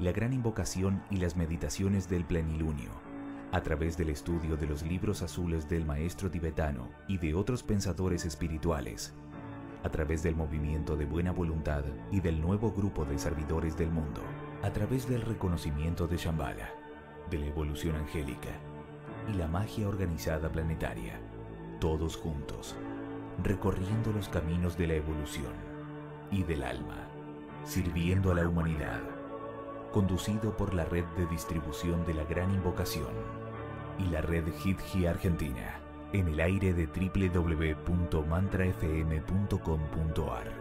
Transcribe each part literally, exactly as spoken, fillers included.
la gran invocación y las meditaciones del plenilunio, a través del estudio de los libros azules del maestro tibetano y de otros pensadores espirituales, a través del movimiento de buena voluntad y del nuevo grupo de servidores del mundo, a través del reconocimiento de Shambhala, de la evolución angélica y la magia organizada planetaria, todos juntos, recorriendo los caminos de la evolución y del alma, sirviendo a la humanidad, conducido por la red de distribución de la Gran Invocación y la red Hidji Argentina, en el aire de doble u doble u doble u punto mantra f m punto com punto a r.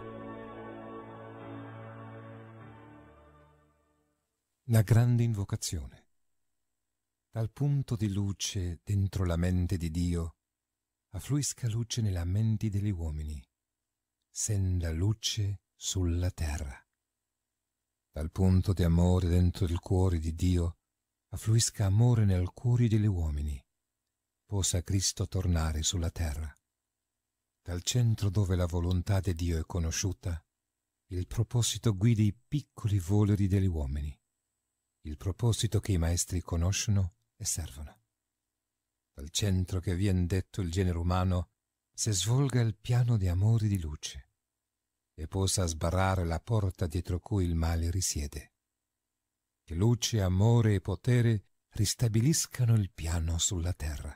La grande invocazione. Dal punto di luce dentro la mente di Dio, affluisca luce nella mente degli uomini, senda luce sulla terra. Dal punto di amore dentro il cuore di Dio, affluisca amore nel cuore degli uomini, possa Cristo tornare sulla terra. Dal centro dove la volontà di Dio è conosciuta, il proposito guidi i piccoli voleri degli uomini, il proposito che i maestri conoscono e servono. Dal centro che vien detto il genere umano, se svolga il piano di amore e di luce, e possa sbarrare la porta dietro cui il male risiede. Che luce, amore e potere ristabiliscano il piano sulla terra.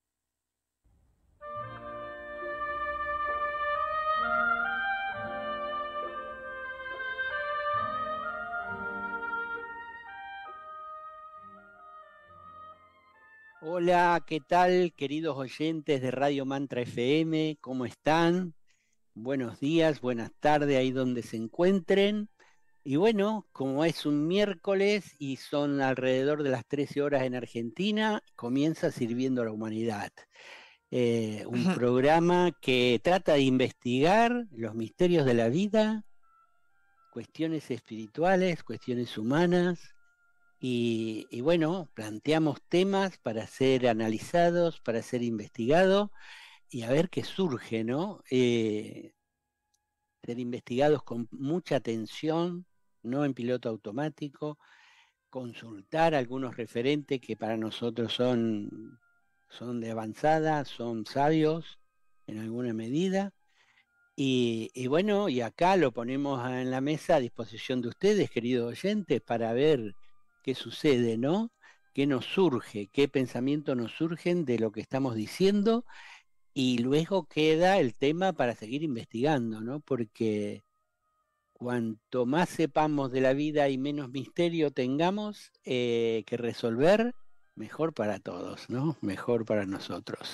Hola, ¿qué tal, queridos oyentes de Radio Mantra F M? ¿Cómo están? Buenos días, buenas tardes, ahí donde se encuentren. Y bueno, como es un miércoles y son alrededor de las trece horas en Argentina, comienza Sirviendo a la Humanidad. Eh, un Ajá. programa que trata de investigar los misterios de la vida, cuestiones espirituales, cuestiones humanas. Y, y bueno, planteamos temas para ser analizados, para ser investigados y a ver qué surge, ¿no? Eh, ser investigados con mucha atención, no en piloto automático, consultar algunos referentes que para nosotros son, son de avanzada, son sabios en alguna medida. Y, y bueno, y acá lo ponemos en la mesa a disposición de ustedes, queridos oyentes, para ver qué sucede, ¿no? ¿Qué nos surge? ¿Qué pensamientos nos surgen de lo que estamos diciendo? Y luego queda el tema para seguir investigando, ¿no? Porque cuanto más sepamos de la vida y menos misterio tengamos eh, que resolver, mejor para todos, ¿no? Mejor para nosotros.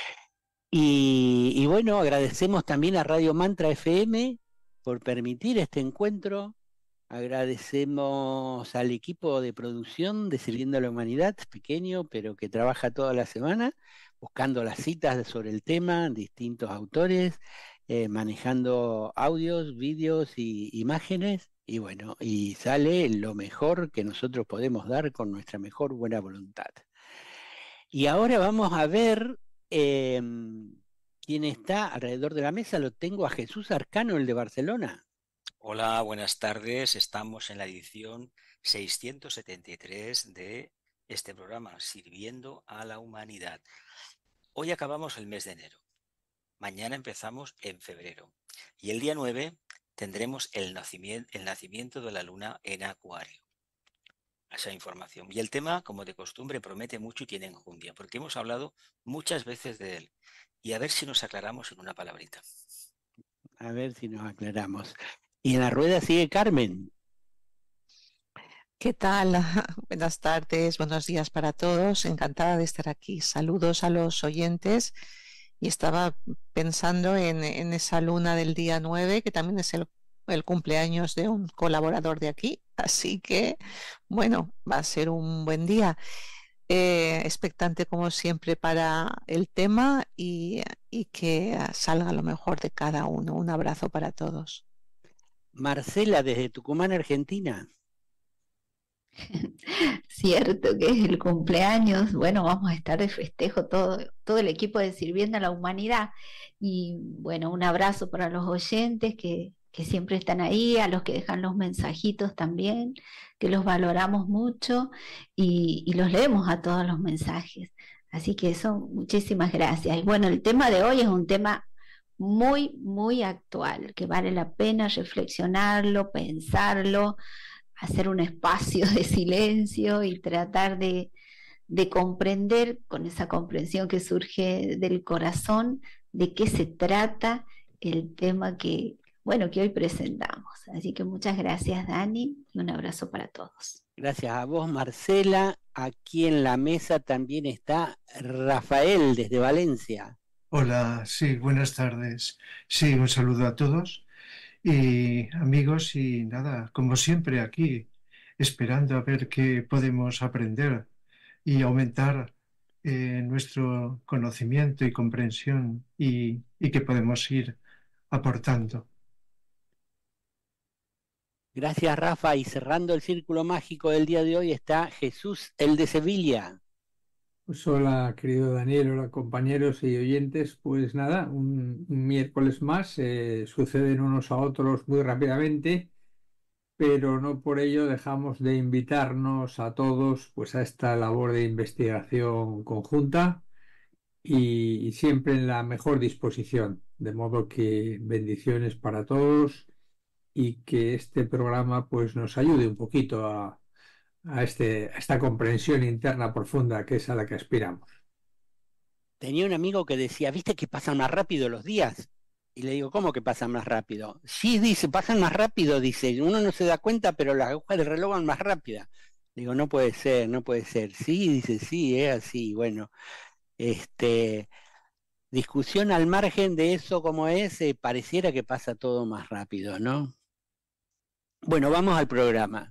Y, y bueno, agradecemos también a Radio Mantra F M por permitir este encuentro. Agradecemos al equipo de producción de Sirviendo a la Humanidad, pequeño, pero que trabaja toda la semana, buscando las citas sobre el tema, distintos autores, eh, manejando audios, vídeos y imágenes, y bueno, y sale lo mejor que nosotros podemos dar con nuestra mejor buena voluntad. Y ahora vamos a ver eh, quién está alrededor de la mesa. Lo tengo a Jesús Arcano, el de Barcelona. Hola, buenas tardes. Estamos en la edición seiscientos setenta y tres de este programa, Sirviendo a la Humanidad. Hoy acabamos el mes de enero. Mañana empezamos en febrero. Y el día nueve tendremos el nacimiento, el nacimiento de la luna en Acuario. Esa información. Y el tema, como de costumbre, promete mucho y tiene enjundia, porque hemos hablado muchas veces de él. Y a ver si nos aclaramos en una palabrita. A ver si nos aclaramos. Y en la rueda sigue Carmen. ¿Qué tal? Buenas tardes, buenos días para todos. Encantada de estar aquí. Saludos a los oyentes. Y estaba pensando en, en esa luna del día nueve, que también es el, el cumpleaños de un colaborador de aquí. Así que, bueno, va a ser un buen día. Eh, expectante como siempre para el tema y, y que salga lo mejor de cada uno. Un abrazo para todos. Marcela, desde Tucumán, Argentina. Cierto que es el cumpleaños. Bueno, vamos a estar de festejo todo, todo el equipo de Sirviendo a la Humanidad. Y bueno, un abrazo para los oyentes que que siempre están ahí, a los que dejan los mensajitos también, que los valoramos mucho y, y los leemos a todos los mensajes. Así que eso, muchísimas gracias. Y bueno, el tema de hoy es un tema muy, muy actual, que vale la pena reflexionarlo, pensarlo, hacer un espacio de silencio y tratar de, de comprender, con esa comprensión que surge del corazón, de qué se trata el tema que, bueno, que hoy presentamos. Así que muchas gracias, Dani, y un abrazo para todos. Gracias a vos, Marcela. Aquí en la mesa también está Rafael desde Valencia. Hola, sí, buenas tardes. Sí, un saludo a todos y amigos y nada, como siempre aquí, esperando a ver qué podemos aprender y aumentar eh, nuestro conocimiento y comprensión y, y qué podemos ir aportando. Gracias, Rafa. Y cerrando el círculo mágico del día de hoy está Jesús, el de Sevilla. Pues hola, querido Daniel, hola compañeros y oyentes. Pues nada, un, un miércoles más, eh, suceden unos a otros muy rápidamente, pero no por ello dejamos de invitarnos a todos pues a esta labor de investigación conjunta y, y siempre en la mejor disposición. De modo que bendiciones para todos y que este programa pues nos ayude un poquito a a, este, a esta comprensión interna profunda que es a la que aspiramos. Tenía un amigo que decía, ¿viste que pasan más rápido los días? Y le digo, ¿cómo que pasan más rápido? Sí, dice, pasan más rápido, dice, uno no se da cuenta, pero las agujas del reloj van más rápidas. Digo, no puede ser, no puede ser. Sí, dice, sí, es así. Bueno, este, discusión al margen de eso como es, eh, pareciera que pasa todo más rápido, ¿no? Bueno, vamos al programa.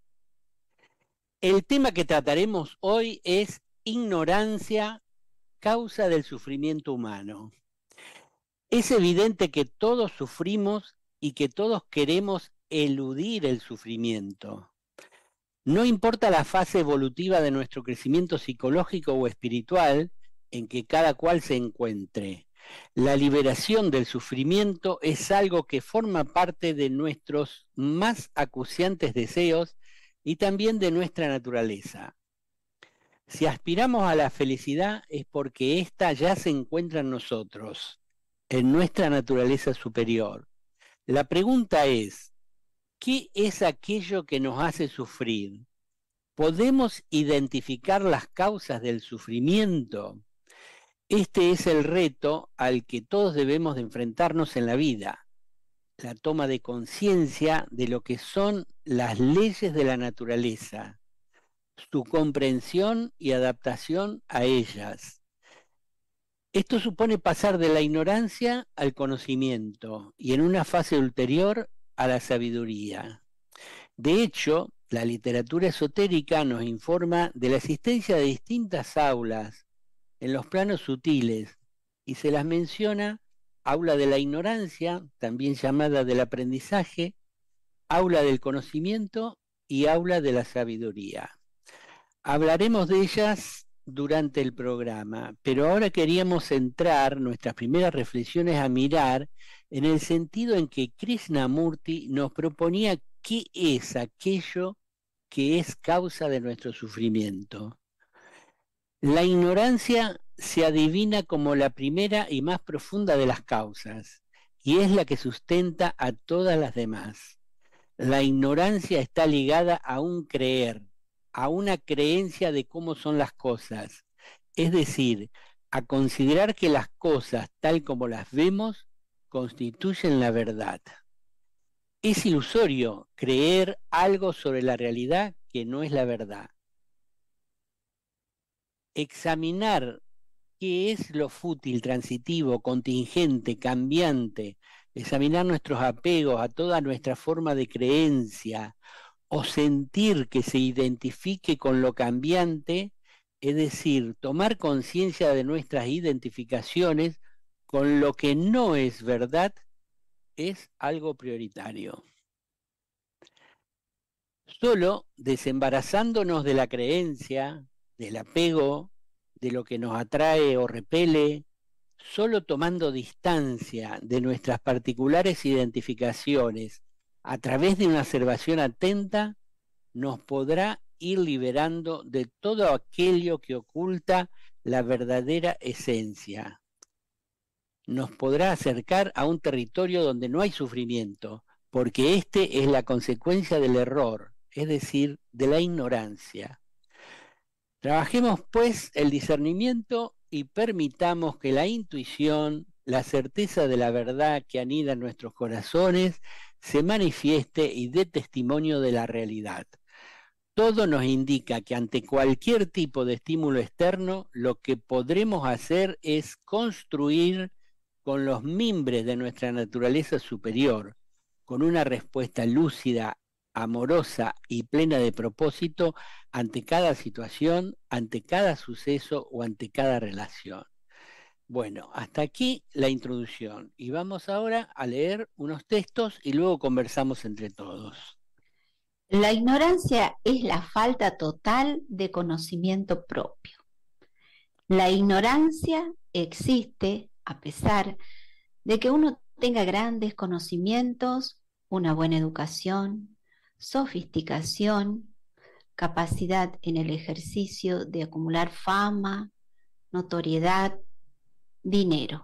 El tema que trataremos hoy es ignorancia, causa del sufrimiento humano. Es evidente que todos sufrimos y que todos queremos eludir el sufrimiento. No importa la fase evolutiva de nuestro crecimiento psicológico o espiritual en que cada cual se encuentre. La liberación del sufrimiento es algo que forma parte de nuestros más acuciantes deseos y también de nuestra naturaleza. Si aspiramos a la felicidad es porque ésta ya se encuentra en nosotros, en nuestra naturaleza superior. La pregunta es, ¿qué es aquello que nos hace sufrir? ¿Podemos identificar las causas del sufrimiento? Este es el reto al que todos debemos de enfrentarnos en la vida. La toma de conciencia de lo que son las leyes de la naturaleza, su comprensión y adaptación a ellas. Esto supone pasar de la ignorancia al conocimiento y en una fase ulterior a la sabiduría. De hecho, la literatura esotérica nos informa de la existencia de distintas aulas en los planos sutiles y se las menciona aula de la ignorancia, también llamada del aprendizaje, aula del conocimiento y aula de la sabiduría. Hablaremos de ellas durante el programa, pero ahora queríamos centrar nuestras primeras reflexiones a mirar en el sentido en que Krishnamurti nos proponía qué es aquello que es causa de nuestro sufrimiento. La ignorancia se adivina como la primera y más profunda de las causas, y es la que sustenta a todas las demás. La ignorancia está ligada a un creer, a una creencia de cómo son las cosas, es decir, a considerar que las cosas tal como las vemos constituyen la verdad. Es ilusorio creer algo sobre la realidad que no es la verdad. Examinar qué es lo fútil, transitivo, contingente, cambiante, examinar nuestros apegos a toda nuestra forma de creencia o sentir que se identifique con lo cambiante, es decir, tomar conciencia de nuestras identificaciones con lo que no es verdad, es algo prioritario. Solo desembarazándonos de la creencia, del apego, de lo que nos atrae o repele, solo tomando distancia de nuestras particulares identificaciones a través de una observación atenta, nos podrá ir liberando de todo aquello que oculta la verdadera esencia. Nos podrá acercar a un territorio donde no hay sufrimiento, porque este es la consecuencia del error, es decir, de la ignorancia. Trabajemos pues el discernimiento y permitamos que la intuición, la certeza de la verdad que anida en nuestros corazones, se manifieste y dé testimonio de la realidad. Todo nos indica que ante cualquier tipo de estímulo externo, lo que podremos hacer es construir con los mimbres de nuestra naturaleza superior, con una respuesta lúcida, amorosa y plena de propósito ante cada situación, ante cada suceso o ante cada relación. Bueno, hasta aquí la introducción y vamos ahora a leer unos textos y luego conversamos entre todos. La ignorancia es la falta total de conocimiento propio. La ignorancia existe a pesar de que uno tenga grandes conocimientos, una buena educación, sofisticación, capacidad en el ejercicio de acumular fama, notoriedad, dinero.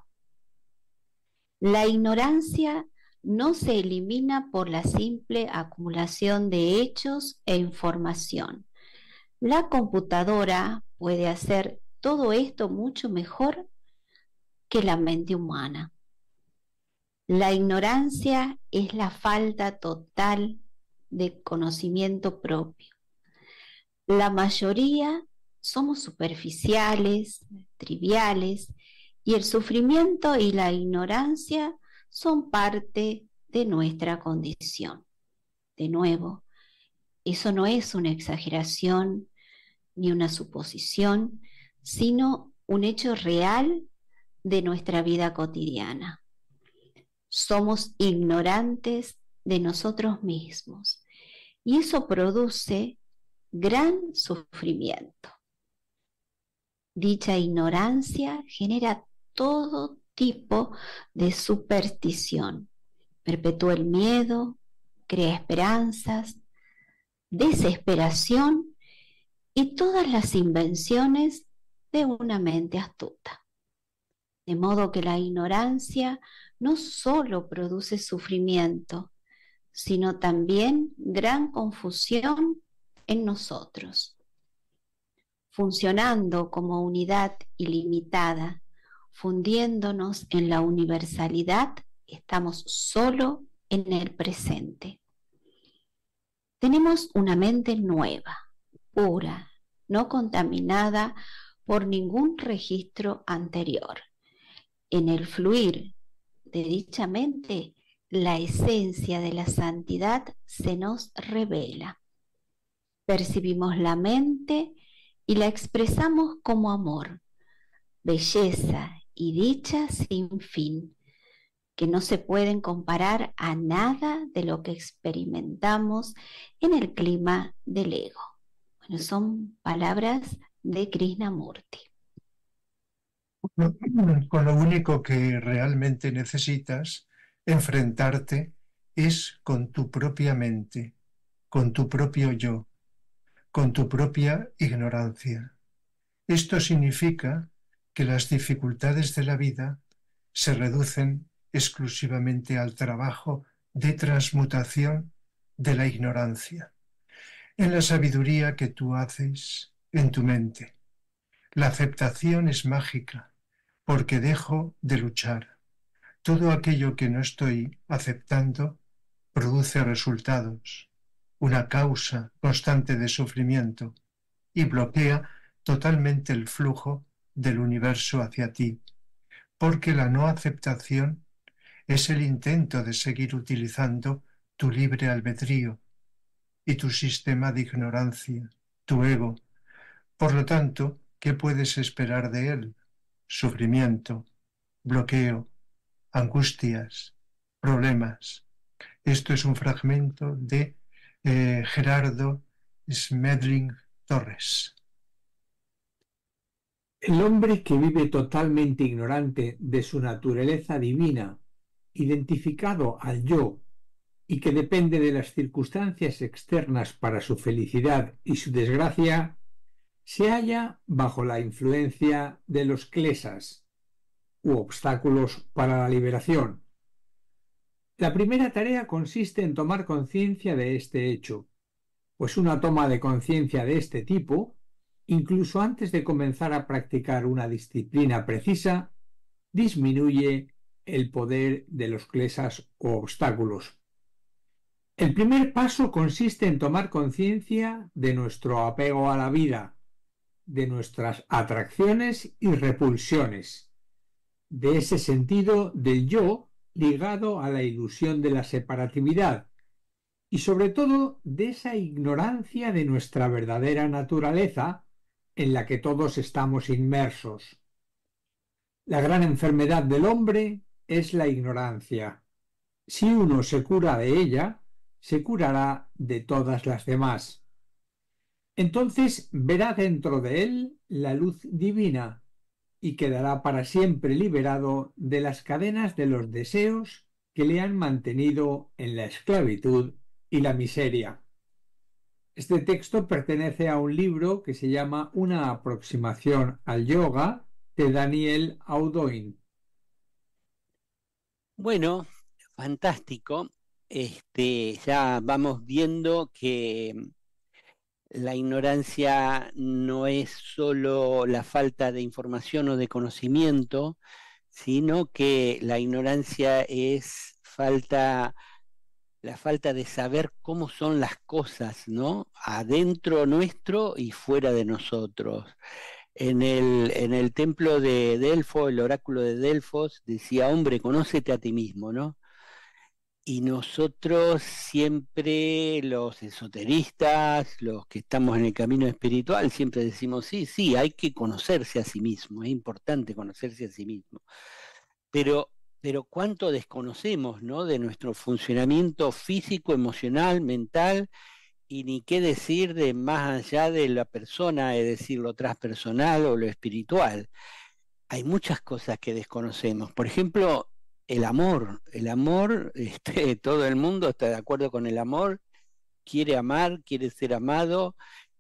La ignorancia no se elimina por la simple acumulación de hechos e información. La computadora puede hacer todo esto mucho mejor que la mente humana. La ignorancia es la falta total de conocimiento propio. La mayoría somos superficiales, triviales, y el sufrimiento y la ignorancia son parte de nuestra condición. De nuevo, eso no es una exageración ni una suposición, sino un hecho real de nuestra vida cotidiana. Somos ignorantes de nosotros mismos y eso produce gran sufrimiento. Dicha ignorancia genera todo tipo de superstición, perpetúa el miedo, crea esperanzas, desesperación y todas las invenciones de una mente astuta. De modo que la ignorancia no solo produce sufrimiento, sino también gran confusión en nosotros. Funcionando como unidad ilimitada, fundiéndonos en la universalidad, estamos solo en el presente. Tenemos una mente nueva, pura, no contaminada por ningún registro anterior. En el fluir de dicha mente, la esencia de la santidad se nos revela. Percibimos la mente y la expresamos como amor, belleza y dicha sin fin, que no se pueden comparar a nada de lo que experimentamos en el clima del ego. Bueno, son palabras de Krishnamurti. Con lo único que realmente necesitas enfrentarte es con tu propia mente, con tu propio yo, con tu propia ignorancia. Esto significa que las dificultades de la vida se reducen exclusivamente al trabajo de transmutación de la ignorancia, en la sabiduría que tú haces en tu mente. La aceptación es mágica, porque dejo de luchar. Todo aquello que no estoy aceptando produce resultados, una causa constante de sufrimiento, y bloquea totalmente el flujo del universo hacia ti, porque la no aceptación es el intento de seguir utilizando tu libre albedrío y tu sistema de ignorancia, tu ego. Por lo tanto, ¿qué puedes esperar de él? Sufrimiento, bloqueo, angustias, problemas. Esto es un fragmento de eh, Gerardo Smedling Torres. El hombre que vive totalmente ignorante de su naturaleza divina, identificado al yo y que depende de las circunstancias externas para su felicidad y su desgracia, se halla bajo la influencia de los klesas, u obstáculos para la liberación. La primera tarea consiste en tomar conciencia de este hecho, pues una toma de conciencia de este tipo, incluso antes de comenzar a practicar una disciplina precisa, disminuye el poder de los klesas o obstáculos. El primer paso consiste en tomar conciencia de nuestro apego a la vida, de nuestras atracciones y repulsiones, de ese sentido del yo ligado a la ilusión de la separatividad y sobre todo de esa ignorancia de nuestra verdadera naturaleza en la que todos estamos inmersos. La gran enfermedad del hombre es la ignorancia. Si uno se cura de ella, se curará de todas las demás. Entonces verá dentro de él la luz divina y quedará para siempre liberado de las cadenas de los deseos que le han mantenido en la esclavitud y la miseria. Este texto pertenece a un libro que se llama Una aproximación al yoga de Daniel Audoin. Bueno, fantástico. Este, ya vamos viendo que la ignorancia no es solo la falta de información o de conocimiento, sino que la ignorancia es falta, la falta de saber cómo son las cosas, ¿no? Adentro nuestro y fuera de nosotros. En el, en el templo de Delfos, el oráculo de Delfos, decía, hombre, conócete a ti mismo, ¿no? Y nosotros siempre, los esoteristas, los que estamos en el camino espiritual, siempre decimos, sí, sí, hay que conocerse a sí mismo, es importante conocerse a sí mismo. Pero, pero cuánto desconocemos, ¿no? De nuestro funcionamiento físico, emocional, mental, y ni qué decir de más allá de la persona, es decir, lo transpersonal o lo espiritual. Hay muchas cosas que desconocemos. Por ejemplo, el amor. El amor, este, todo el mundo está de acuerdo con el amor, quiere amar, quiere ser amado,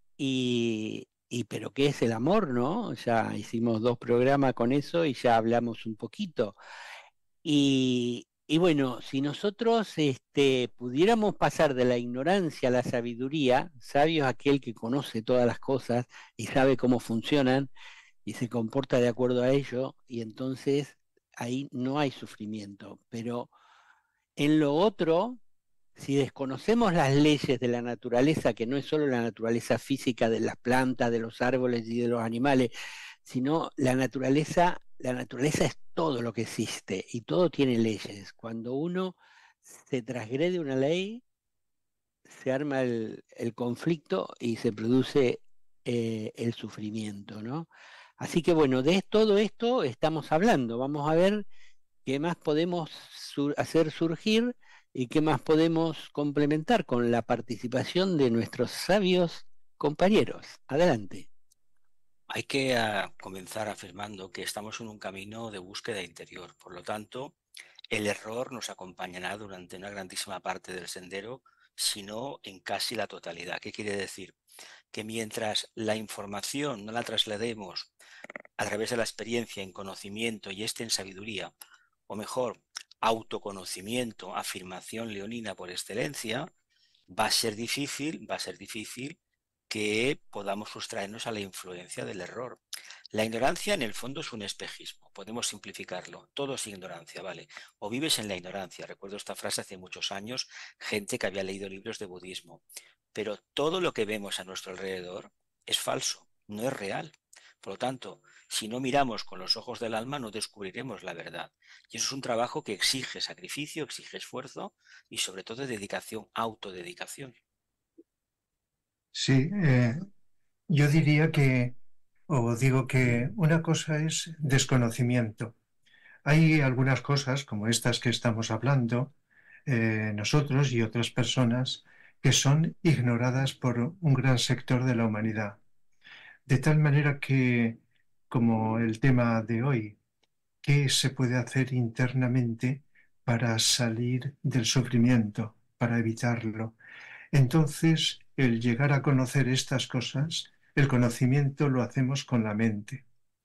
y, y pero ¿qué es el amor, no? Ya hicimos dos programas con eso y ya hablamos un poquito. Y, y bueno, si nosotros este, pudiéramos pasar de la ignorancia a la sabiduría, sabio es aquel que conoce todas las cosas y sabe cómo funcionan y se comporta de acuerdo a ello, y entonces ahí no hay sufrimiento. Pero en lo otro, si desconocemos las leyes de la naturaleza, que no es solo la naturaleza física de las plantas, de los árboles y de los animales, sino la naturaleza, la naturaleza es todo lo que existe y todo tiene leyes. Cuando uno se transgrede una ley, se arma el, el conflicto y se produce eh, el sufrimiento, ¿no? Así que bueno, de todo esto estamos hablando. Vamos a ver qué más podemos sur- hacer surgir y qué más podemos complementar con la participación de nuestros sabios compañeros. Adelante. Hay que uh, comenzar afirmando que estamos en un camino de búsqueda interior. Por lo tanto, el error nos acompañará durante una grandísima parte del sendero, si no en casi la totalidad. ¿Qué quiere decir? Que mientras la información no la traslademos a través de la experiencia en conocimiento y este en sabiduría, o mejor, autoconocimiento, afirmación leonina por excelencia, va a ser difícil, va a ser difícil que podamos sustraernos a la influencia del error. La ignorancia en el fondo es un espejismo, podemos simplificarlo, todo es ignorancia, ¿vale? O vives en la ignorancia. Recuerdo esta frase hace muchos años, gente que había leído libros de budismo, pero todo lo que vemos a nuestro alrededor es falso, no es real. Por lo tanto, si no miramos con los ojos del alma, no descubriremos la verdad. Y eso es un trabajo que exige sacrificio, exige esfuerzo y sobre todo dedicación, autodedicación. Sí, eh, yo diría que, o digo que una cosa es desconocimiento. Hay algunas cosas, como estas que estamos hablando, eh, nosotros y otras personas, que son ignoradas por un gran sector de la humanidad. De tal manera que como el tema de hoy. ¿Qué se puede hacer internamente para salir del sufrimiento, para evitarlo? Entonces, el llegar a conocer estas cosas, el conocimiento lo hacemos con la mente,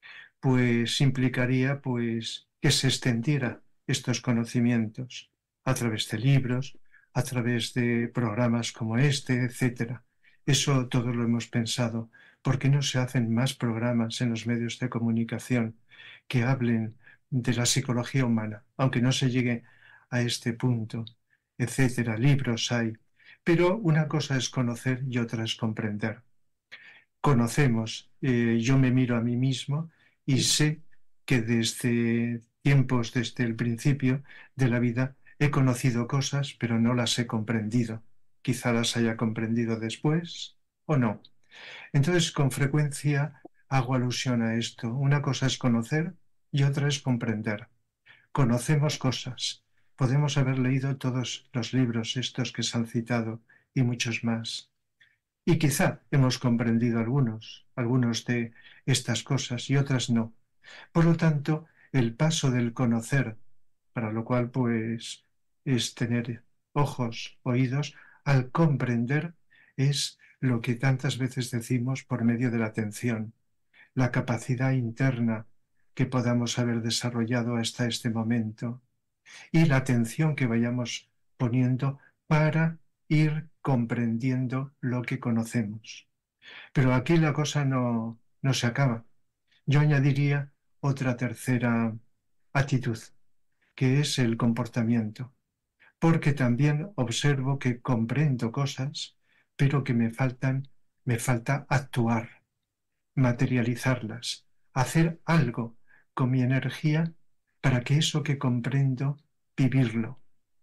pues implicaría pues que se extendiera estos conocimientos a través de libros, a través de programas como este, etcétera. Eso todo lo hemos pensado. ¿Por qué no se hacen más programas en los medios de comunicación que hablen de la psicología humana, aunque no se llegue a este punto, etcétera? Libros hay. Pero una cosa es conocer y otra es comprender. Conocemos, eh, yo me miro a mí mismo y sé que desde tiempos, desde el principio de la vida, he conocido cosas, pero no las he comprendido. Quizá las haya comprendido después o no. Entonces, con frecuencia hago alusión a esto. Una cosa es conocer y otra es comprender. Conocemos cosas. Podemos haber leído todos los libros estos que se han citado y muchos más. Y quizá hemos comprendido algunos, algunos de estas cosas y otras no. Por lo tanto, el paso del conocer, para lo cual pues es tener ojos, oídos, al comprender es lo que tantas veces decimos por medio de la atención, la capacidad interna que podamos haber desarrollado hasta este momento y la atención que vayamos poniendo para ir comprendiendo lo que conocemos. Pero aquí la cosa no, no se acaba. Yo añadiría otra tercera actitud, que es el comportamiento, porque también observo que comprendo cosas, pero que me faltan, me falta actuar, materializarlas, hacer algo con mi energía para que eso que comprendo, vivirlo,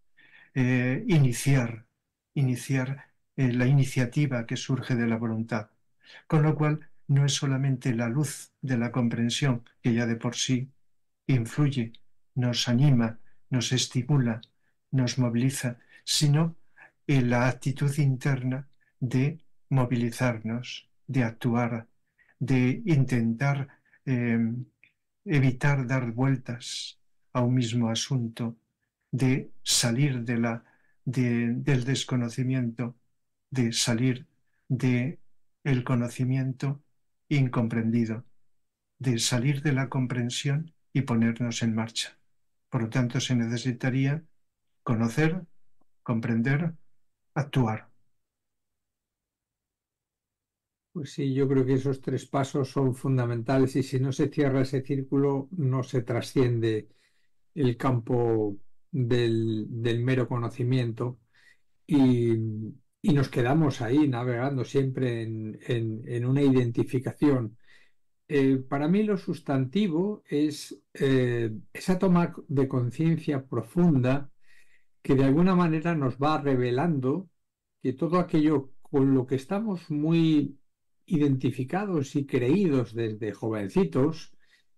eh, iniciar, iniciar eh, la iniciativa que surge de la voluntad. Con lo cual, no es solamente la luz de la comprensión, que ya de por sí influye, nos anima, nos estimula, nos moviliza, sino en la actitud interna de movilizarnos, de actuar, de intentar eh, evitar dar vueltas a un mismo asunto, de salir de la, de, del desconocimiento, de salir del conocimiento incomprendido, de salir de la comprensión y ponernos en marcha. Por lo tanto, se necesitaría conocer, comprender, actuar. Pues sí, yo creo que esos tres pasos son fundamentales y si no se cierra ese círculo, no se trasciende el campo del, del mero conocimiento y, y nos quedamos ahí navegando siempre en, en, en una identificación. Eh, para mí lo sustantivo es eh, esa toma de conciencia profunda que de alguna manera nos va revelando que todo aquello con lo que estamos muy identificados y creídos desde jovencitos,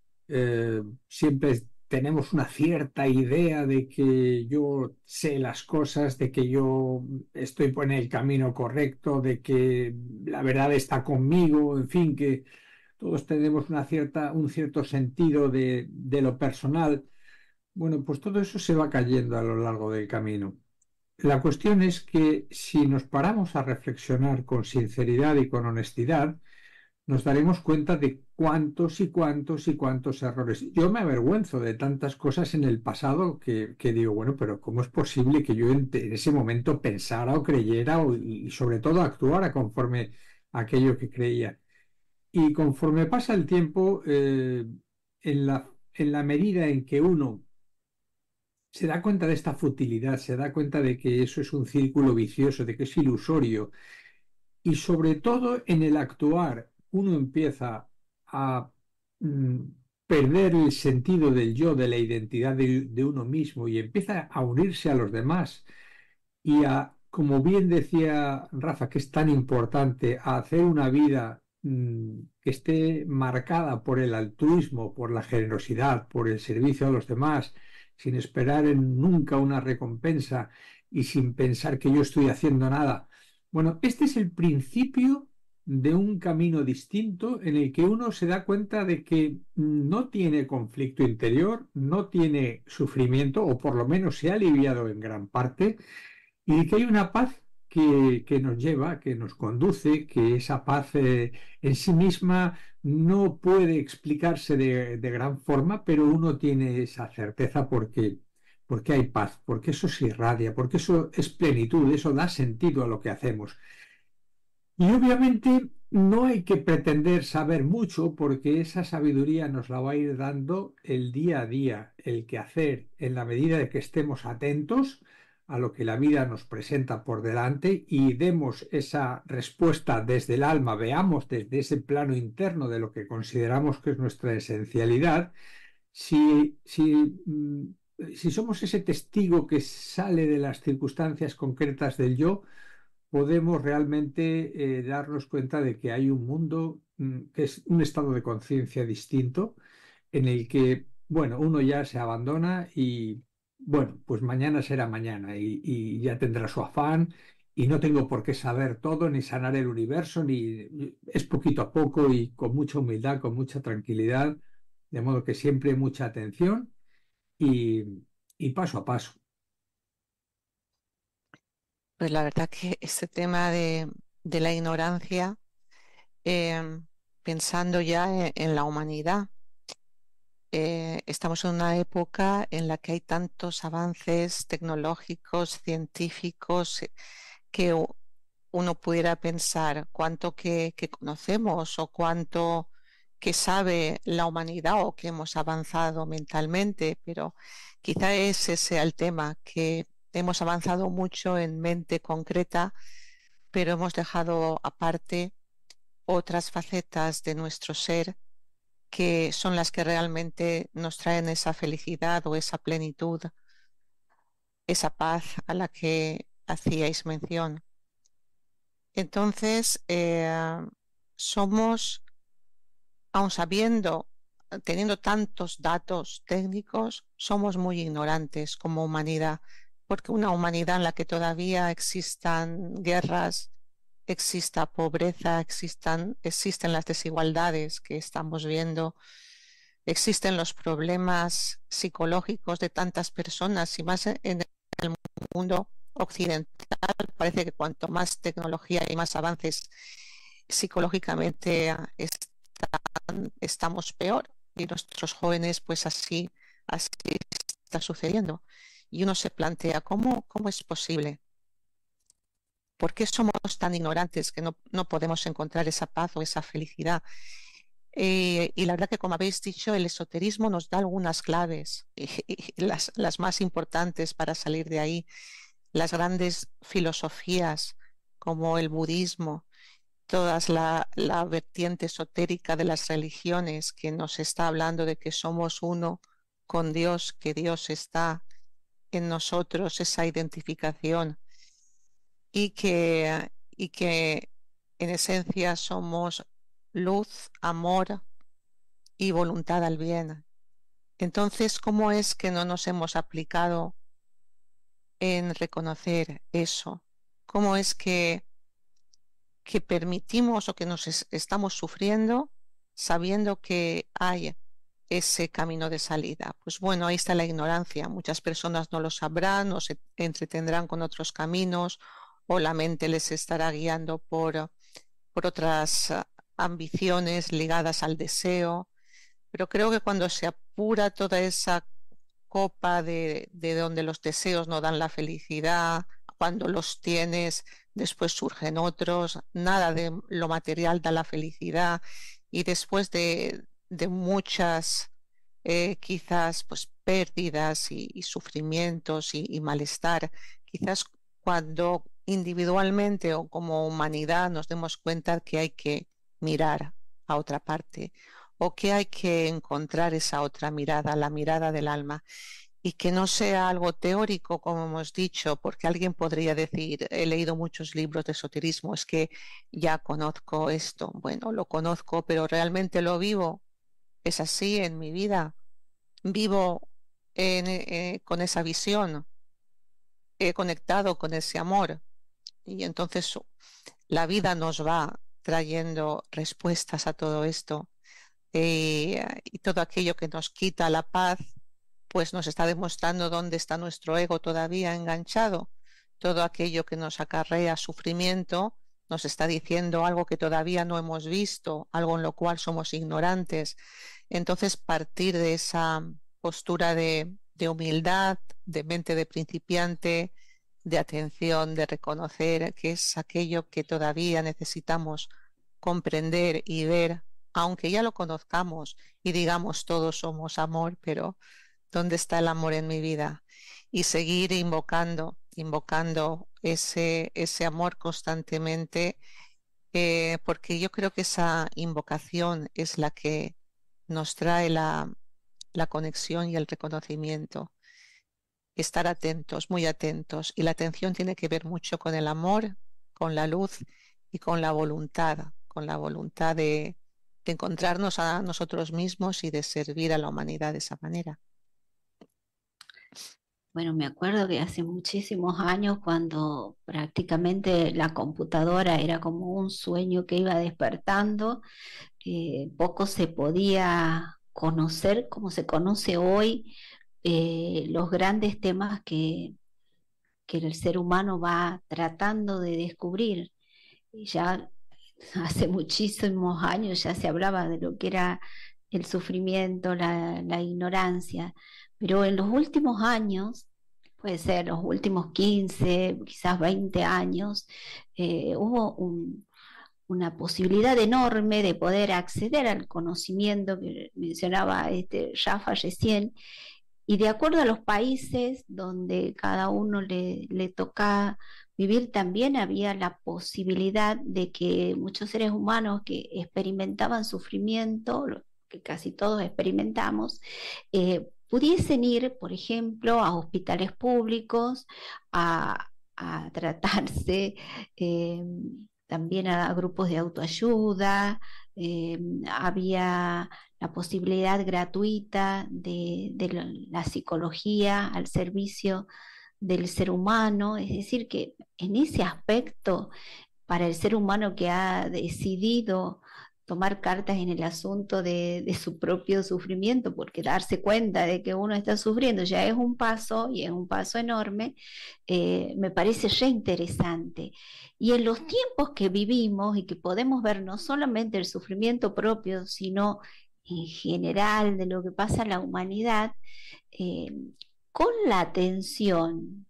eh, siempre tenemos una cierta idea de que yo sé las cosas, de que yo estoy en el camino correcto, de que la verdad está conmigo, en fin, que todos tenemos una cierta, un cierto sentido de, de lo personal. Bueno, pues todo eso se va cayendo a lo largo del camino. La cuestión es que si nos paramos a reflexionar con sinceridad y con honestidad, nos daremos cuenta de cuántos y cuántos y cuántos errores. Yo me avergüenzo de tantas cosas en el pasado que, que digo, bueno, pero ¿cómo es posible que yo en, en ese momento pensara o creyera o, y sobre todo actuara conforme a aquello que creía? Y conforme pasa el tiempo, eh, en la, en la medida en que uno se da cuenta de esta futilidad, se da cuenta de que eso es un círculo vicioso, de que es ilusorio, y sobre todo en el actuar uno empieza a mm, perder el sentido del yo, de la identidad de, de uno mismo, y empieza a unirse a los demás y a, como bien decía Rafa, que es tan importante, a hacer una vida mm, que esté marcada por el altruismo, por la generosidad, por el servicio a los demás, sin esperar en nunca una recompensa y sin pensar que yo estoy haciendo nada. Bueno, este es el principio de un camino distinto en el que uno se da cuenta de que no tiene conflicto interior, no tiene sufrimiento, o por lo menos se ha aliviado en gran parte, y de que hay una paz que, que nos lleva, que nos conduce, que esa paz eh, en sí misma no puede explicarse de, de gran forma, pero uno tiene esa certeza porque, porque hay paz, porque eso se irradia, porque eso es plenitud, eso da sentido a lo que hacemos. Y obviamente no hay que pretender saber mucho porque esa sabiduría nos la va a ir dando el día a día, el quehacer, en la medida de que estemos atentos a lo que la vida nos presenta por delante y demos esa respuesta desde el alma, veamos desde ese plano interno de lo que consideramos que es nuestra esencialidad. Si, si, si somos ese testigo que sale de las circunstancias concretas del yo, podemos realmente eh, darnos cuenta de que hay un mundo mm, que es un estado de conciencia distinto en el que, bueno, uno ya se abandona y, bueno, pues mañana será mañana y, y ya tendrá su afán y no tengo por qué saber todo ni sanar el universo, ni es poquito a poco y con mucha humildad, con mucha tranquilidad, de modo que siempre mucha atención y, y paso a paso. Pues la verdad que este tema de, de la ignorancia, eh, pensando ya en, en la humanidad, eh, estamos en una época en la que hay tantos avances tecnológicos, científicos, eh, que u- uno pudiera pensar cuánto que, que conocemos o cuánto que sabe la humanidad o que hemos avanzado mentalmente, pero quizá ese sea el tema, que hemos avanzado mucho en mente concreta, pero hemos dejado aparte otras facetas de nuestro ser que son las que realmente nos traen esa felicidad o esa plenitud, esa paz a la que hacíais mención. Entonces, eh, somos, aun sabiendo, teniendo tantos datos técnicos, somos muy ignorantes como humanidad, porque una humanidad en la que todavía existan guerras, exista pobreza, existan, existen las desigualdades que estamos viendo, existen los problemas psicológicos de tantas personas y más en el mundo occidental. Parece que cuanto más tecnología y más avances psicológicamente están, estamos peor y nuestros jóvenes pues así, así está sucediendo. Y uno se plantea, ¿cómo, cómo es posible? ¿Por qué somos tan ignorantes que no, no podemos encontrar esa paz o esa felicidad? Eh, y la verdad que, como habéis dicho, el esoterismo nos da algunas claves, y, y las, las más importantes para salir de ahí. Las grandes filosofías como el budismo, toda la, la vertiente esotérica de las religiones que nos está hablando de que somos uno con Dios, que Dios está en nosotros, esa identificación, y que, y que en esencia somos luz, amor y voluntad al bien. Entonces, ¿cómo es que no nos hemos aplicado en reconocer eso? ¿Cómo es que, que permitimos o que nos es, estamos sufriendo sabiendo que hay ese camino de salida? Pues bueno, ahí está la ignorancia. Muchas personas no lo sabrán o se entretendrán con otros caminos o la mente les estará guiando por, por otras ambiciones ligadas al deseo. Pero creo que cuando se apura toda esa copa de, de donde los deseos no dan la felicidad, cuando los tienes, después surgen otros, nada de lo material da la felicidad, y después de, de muchas eh, quizás pues pérdidas y, y sufrimientos y, y malestar, quizás cuando individualmente o como humanidad nos demos cuenta que hay que mirar a otra parte o que hay que encontrar esa otra mirada, la mirada del alma, y que no sea algo teórico, como hemos dicho, porque alguien podría decir, he leído muchos libros de esoterismo, es que ya conozco esto. Bueno, lo conozco, pero realmente lo vivo. Es así en mi vida. Vivo en, eh, con esa visión, he conectado con ese amor, y entonces la vida nos va trayendo respuestas a todo esto. Eh, y todo aquello que nos quita la paz, pues nos está demostrando dónde está nuestro ego todavía enganchado. Todo aquello que nos acarrea sufrimiento nos está diciendo algo que todavía no hemos visto, algo en lo cual somos ignorantes. Entonces, partir de esa postura de, de humildad, de mente de principiante, de atención, de reconocer que es aquello que todavía necesitamos comprender y ver, aunque ya lo conozcamos y digamos todos somos amor, pero ¿dónde está el amor en mi vida? Y seguir invocando, invocando ese, ese amor constantemente, eh, porque yo creo que esa invocación es la que nos trae la, la conexión y el reconocimiento. Estar atentos, muy atentos. Y la atención tiene que ver mucho con el amor, con la luz y con la voluntad, con la voluntad de, de encontrarnos a nosotros mismos y de servir a la humanidad de esa manera. Bueno, me acuerdo que hace muchísimos años, cuando prácticamente la computadora era como un sueño que iba despertando, eh, poco se podía conocer como se conoce hoy, eh, los grandes temas que, que el ser humano va tratando de descubrir. Y ya hace muchísimos años ya se hablaba de lo que era el sufrimiento, la, la ignorancia, pero en los últimos años, puede ser los últimos quince, quizás veinte años, eh, hubo un, una posibilidad enorme de poder acceder al conocimiento que mencionaba este Rafa recién, y de acuerdo a los países donde cada uno le, le toca vivir, también había la posibilidad de que muchos seres humanos que experimentaban sufrimiento, que casi todos experimentamos, eh, pudiesen ir, por ejemplo, a hospitales públicos, a, a tratarse, eh, también a grupos de autoayuda, eh, había la posibilidad gratuita de, de la psicología al servicio del ser humano. Es decir, que en ese aspecto, para el ser humano que ha decidido tomar cartas en el asunto de, de su propio sufrimiento, porque darse cuenta de que uno está sufriendo ya es un paso, y es un paso enorme, eh, me parece re interesante. Y en los tiempos que vivimos y que podemos ver no solamente el sufrimiento propio, sino en general de lo que pasa en la humanidad, eh, con la atención,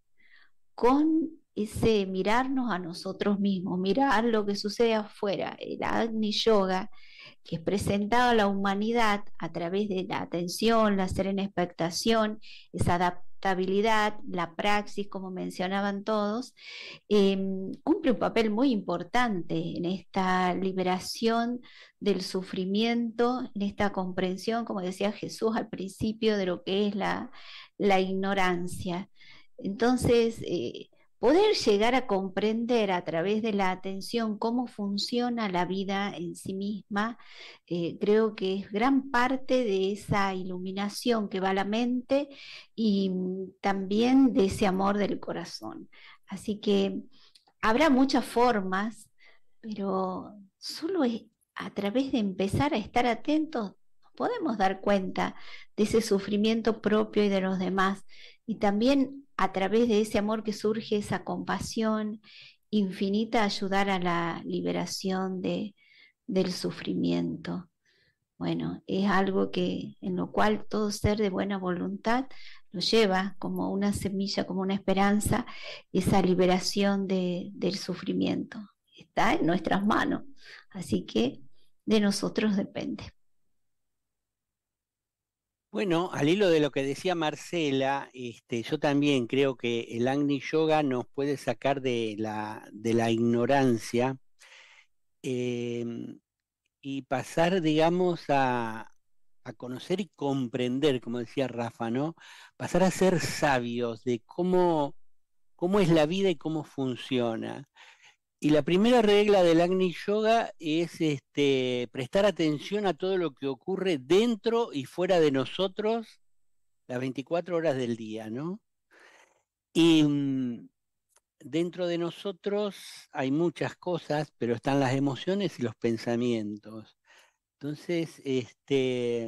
con ese mirarnos a nosotros mismos, mirar lo que sucede afuera, el Agni Yoga, que es presentado a la humanidad a través de la atención, la serena expectación, esa adaptabilidad, la praxis, como mencionaban todos, eh, cumple un papel muy importante en esta liberación del sufrimiento, en esta comprensión, como decía Jesús al principio, de lo que es la, la ignorancia. Entonces, eh, poder llegar a comprender a través de la atención cómo funciona la vida en sí misma, eh, creo que es gran parte de esa iluminación que va a la mente y también de ese amor del corazón. Así que habrá muchas formas, pero solo es a través de empezar a estar atentos podemos dar cuenta de ese sufrimiento propio y de los demás, y también a través de ese amor que surge esa compasión infinita, ayudar a la liberación de, del sufrimiento. Bueno, es algo que en lo cual todo ser de buena voluntad lo lleva como una semilla, como una esperanza, esa liberación de, del sufrimiento. Está en nuestras manos, así que de nosotros depende. Bueno, al hilo de lo que decía Marcela, este, yo también creo que el Agni Yoga nos puede sacar de la, de la ignorancia eh, y pasar, digamos, a, a conocer y comprender, como decía Rafa, ¿no? Pasar a ser sabios de cómo, cómo es la vida y cómo funciona. Y la primera regla del Agni Yoga es este, prestar atención a todo lo que ocurre dentro y fuera de nosotros las veinticuatro horas del día, ¿no? Y, dentro de nosotros hay muchas cosas, pero están las emociones y los pensamientos. Entonces, este,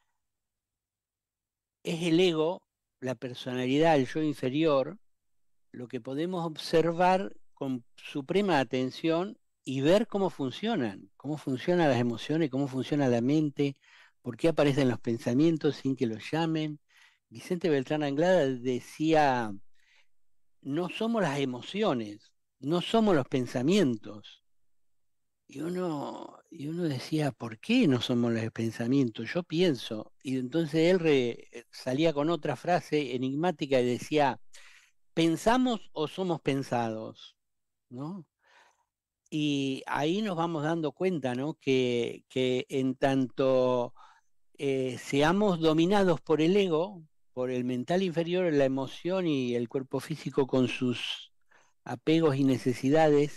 es el ego, la personalidad, el yo inferior, lo que podemos observar con suprema atención y ver cómo funcionan, cómo funcionan las emociones, cómo funciona la mente, por qué aparecen los pensamientos sin que los llamen. Vicente Beltrán Anglada decía, no somos las emociones, no somos los pensamientos. Y uno, y uno decía, ¿por qué no somos los pensamientos? Yo pienso. Y entonces él re, salía con otra frase enigmática y decía, ¿pensamos o somos pensados? ¿No? Y ahí nos vamos dando cuenta, ¿no? Que, que en tanto eh, seamos dominados por el ego, por el mental inferior, la emoción y el cuerpo físico con sus apegos y necesidades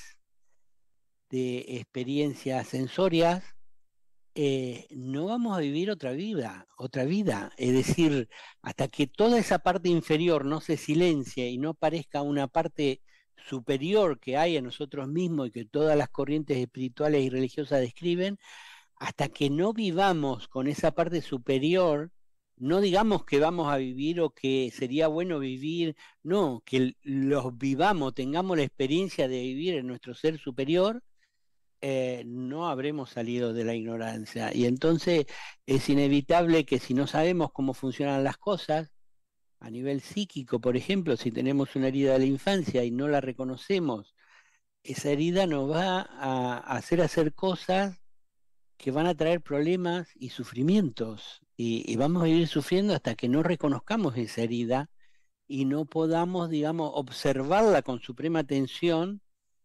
de experiencias sensorias, eh, no vamos a vivir otra vida, otra vida. Es decir, hasta que toda esa parte inferior no se silencie y no aparezca una parte superior que hay en nosotros mismos y que todas las corrientes espirituales y religiosas describen, hasta que no vivamos con esa parte superior, no digamos que vamos a vivir o que sería bueno vivir, no, que los vivamos, tengamos la experiencia de vivir en nuestro ser superior, eh, no habremos salido de la ignorancia. Y entonces es inevitable que si no sabemos cómo funcionan las cosas, a nivel psíquico, por ejemplo, si tenemos una herida de la infancia y no la reconocemos, esa herida nos va a hacer hacer cosas que van a traer problemas y sufrimientos. Y, y vamos a ir sufriendo hasta que no reconozcamos esa herida y no podamos, digamos, observarla con suprema atención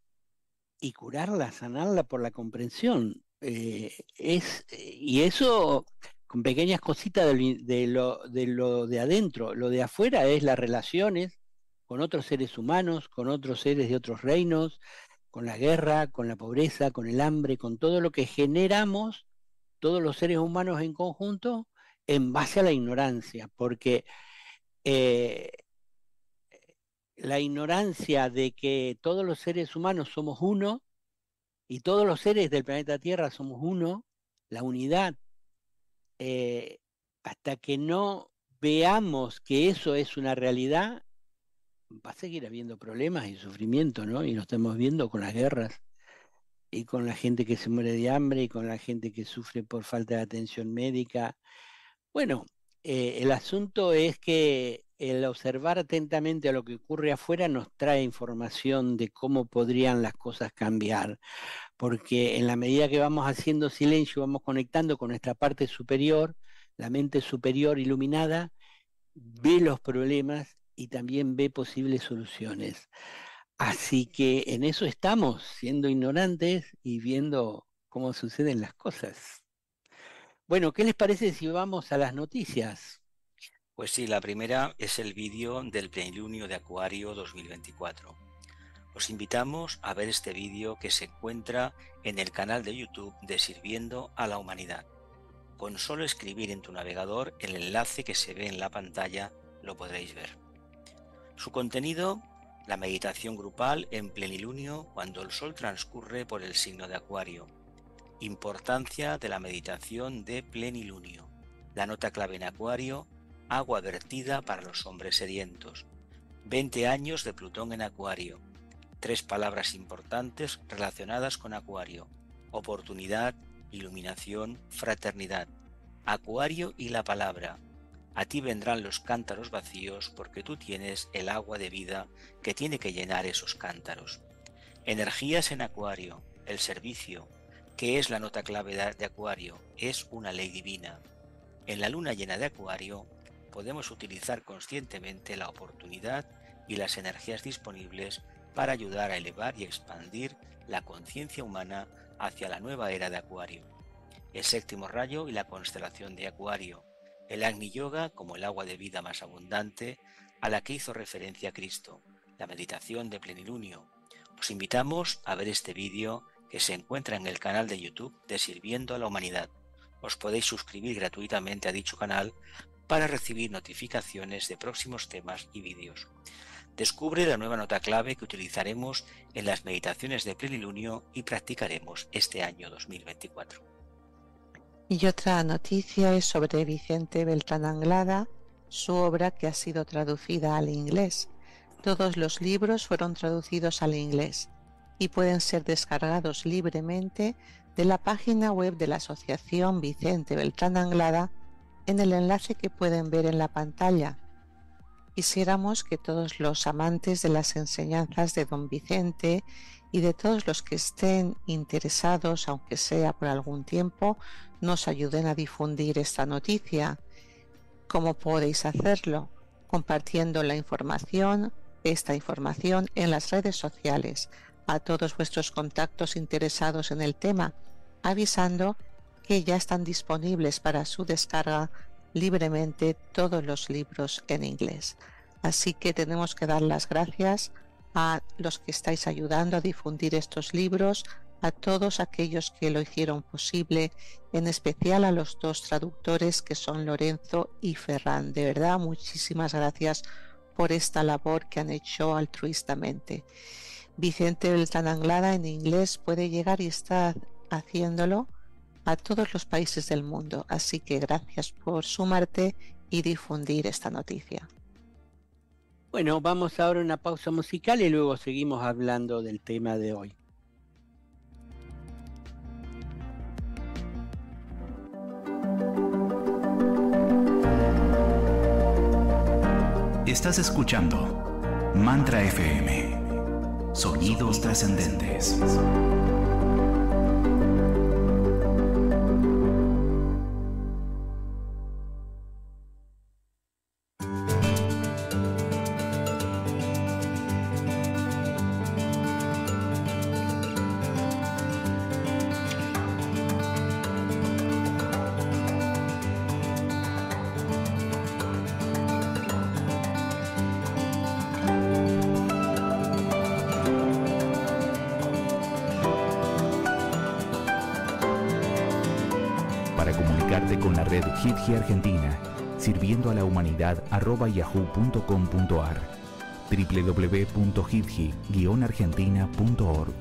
y curarla, sanarla por la comprensión. Eh, es, y eso con pequeñas cositas de, de, lo, de lo de adentro. Lo de afuera es las relaciones con otros seres humanos, con otros seres de otros reinos, con la guerra, con la pobreza, con el hambre, con todo lo que generamos todos los seres humanos en conjunto en base a la ignorancia, porque eh, la ignorancia de que todos los seres humanos somos uno y todos los seres del planeta Tierra somos uno, la unidad, eh, hasta que no veamos que eso es una realidad, va a seguir habiendo problemas y sufrimiento, ¿no? Y lo estamos viendo con las guerras y con la gente que se muere de hambre y con la gente que sufre por falta de atención médica. Bueno, eh, el asunto es que el observar atentamente a lo que ocurre afuera nos trae información de cómo podrían las cosas cambiar, porque en la medida que vamos haciendo silencio, vamos conectando con nuestra parte superior, la mente superior iluminada ve los problemas y también ve posibles soluciones. Así que en eso estamos, siendo ignorantes y viendo cómo suceden las cosas. Bueno, ¿qué les parece si vamos a las noticias? Pues sí, la primera es el vídeo del plenilunio de Acuario dos mil veinticuatro. Os invitamos a ver este vídeo que se encuentra en el canal de YouTube de Sirviendo a la Humanidad. Con solo escribir en tu navegador el enlace que se ve en la pantalla lo podréis ver. Su contenido: la meditación grupal en plenilunio cuando el sol transcurre por el signo de Acuario. Importancia de la meditación de plenilunio. La nota clave en Acuario: agua vertida para los hombres sedientos. veinte años de Plutón en Acuario. Tres palabras importantes relacionadas con Acuario: oportunidad, iluminación, fraternidad. Acuario y la palabra. A ti vendrán los cántaros vacíos porque tú tienes el agua de vida que tiene que llenar esos cántaros. Energías en Acuario. El servicio. ¿Qué es la nota clave de Acuario? Es una ley divina. En la luna llena de Acuario podemos utilizar conscientemente la oportunidad y las energías disponibles para ayudar a elevar y expandir la conciencia humana hacia la nueva era de Acuario. El séptimo rayo y la constelación de Acuario. El Agni Yoga como el agua de vida más abundante a la que hizo referencia Cristo. La meditación de plenilunio. Os invitamos a ver este vídeo que se encuentra en el canal de YouTube de Sirviendo a la Humanidad. Os podéis suscribir gratuitamente a dicho canal para recibir notificaciones de próximos temas y vídeos. Descubre la nueva nota clave que utilizaremos en las meditaciones de plenilunio y practicaremos este año dos mil veinticuatro. Y otra noticia es sobre Vicente Beltrán Anglada, su obra que ha sido traducida al inglés. Todos los libros fueron traducidos al inglés y pueden ser descargados libremente de la página web de la Asociación Vicente Beltrán Anglada en el enlace que pueden ver en la pantalla. Quisiéramos que todos los amantes de las enseñanzas de don Vicente y de todos los que estén interesados, aunque sea por algún tiempo, nos ayuden a difundir esta noticia. ¿Cómo podéis hacerlo? Compartiendo la información, esta información en las redes sociales, a todos vuestros contactos interesados en el tema, avisando que ya están disponibles para su descarga libremente todos los libros en inglés. Así que tenemos que dar las gracias a los que estáis ayudando a difundir estos libros, a todos aquellos que lo hicieron posible, en especial a los dos traductores que son Lorenzo y Ferran. De verdad, muchísimas gracias por esta labor que han hecho altruistamente. Vicente Beltrán Anglada en inglés puede llegar y está haciéndolo a todos los países del mundo, así que gracias por sumarte y difundir esta noticia. Bueno, vamos ahora a una pausa musical y luego seguimos hablando del tema de hoy. Estás escuchando Mantra F M, sonidos trascendentes. Con la red Hidji Argentina, sirviendo a la humanidad arroba yahoo punto com punto ar, w w w punto hidji guion argentina punto org.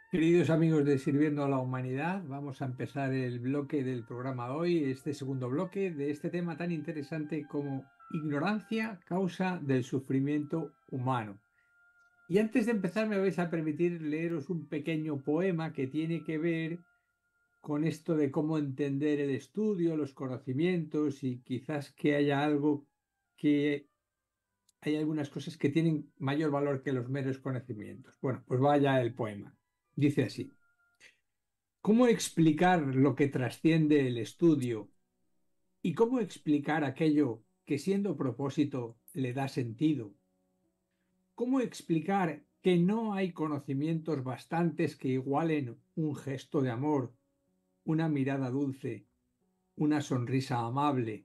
Queridos amigos de Sirviendo a la Humanidad, vamos a empezar el bloque del programa de hoy, este segundo bloque de este tema tan interesante como ignorancia, causa del sufrimiento humano. Y antes de empezar me vais a permitir leeros un pequeño poema que tiene que ver con esto de cómo entender el estudio, los conocimientos y quizás que haya algo que hay algunas cosas que tienen mayor valor que los meros conocimientos. Bueno, pues vaya el poema. Dice así: ¿cómo explicar lo que trasciende el estudio y cómo explicar aquello que siendo propósito le da sentido? ¿Cómo explicar que no hay conocimientos bastantes que igualen un gesto de amor, una mirada dulce, una sonrisa amable?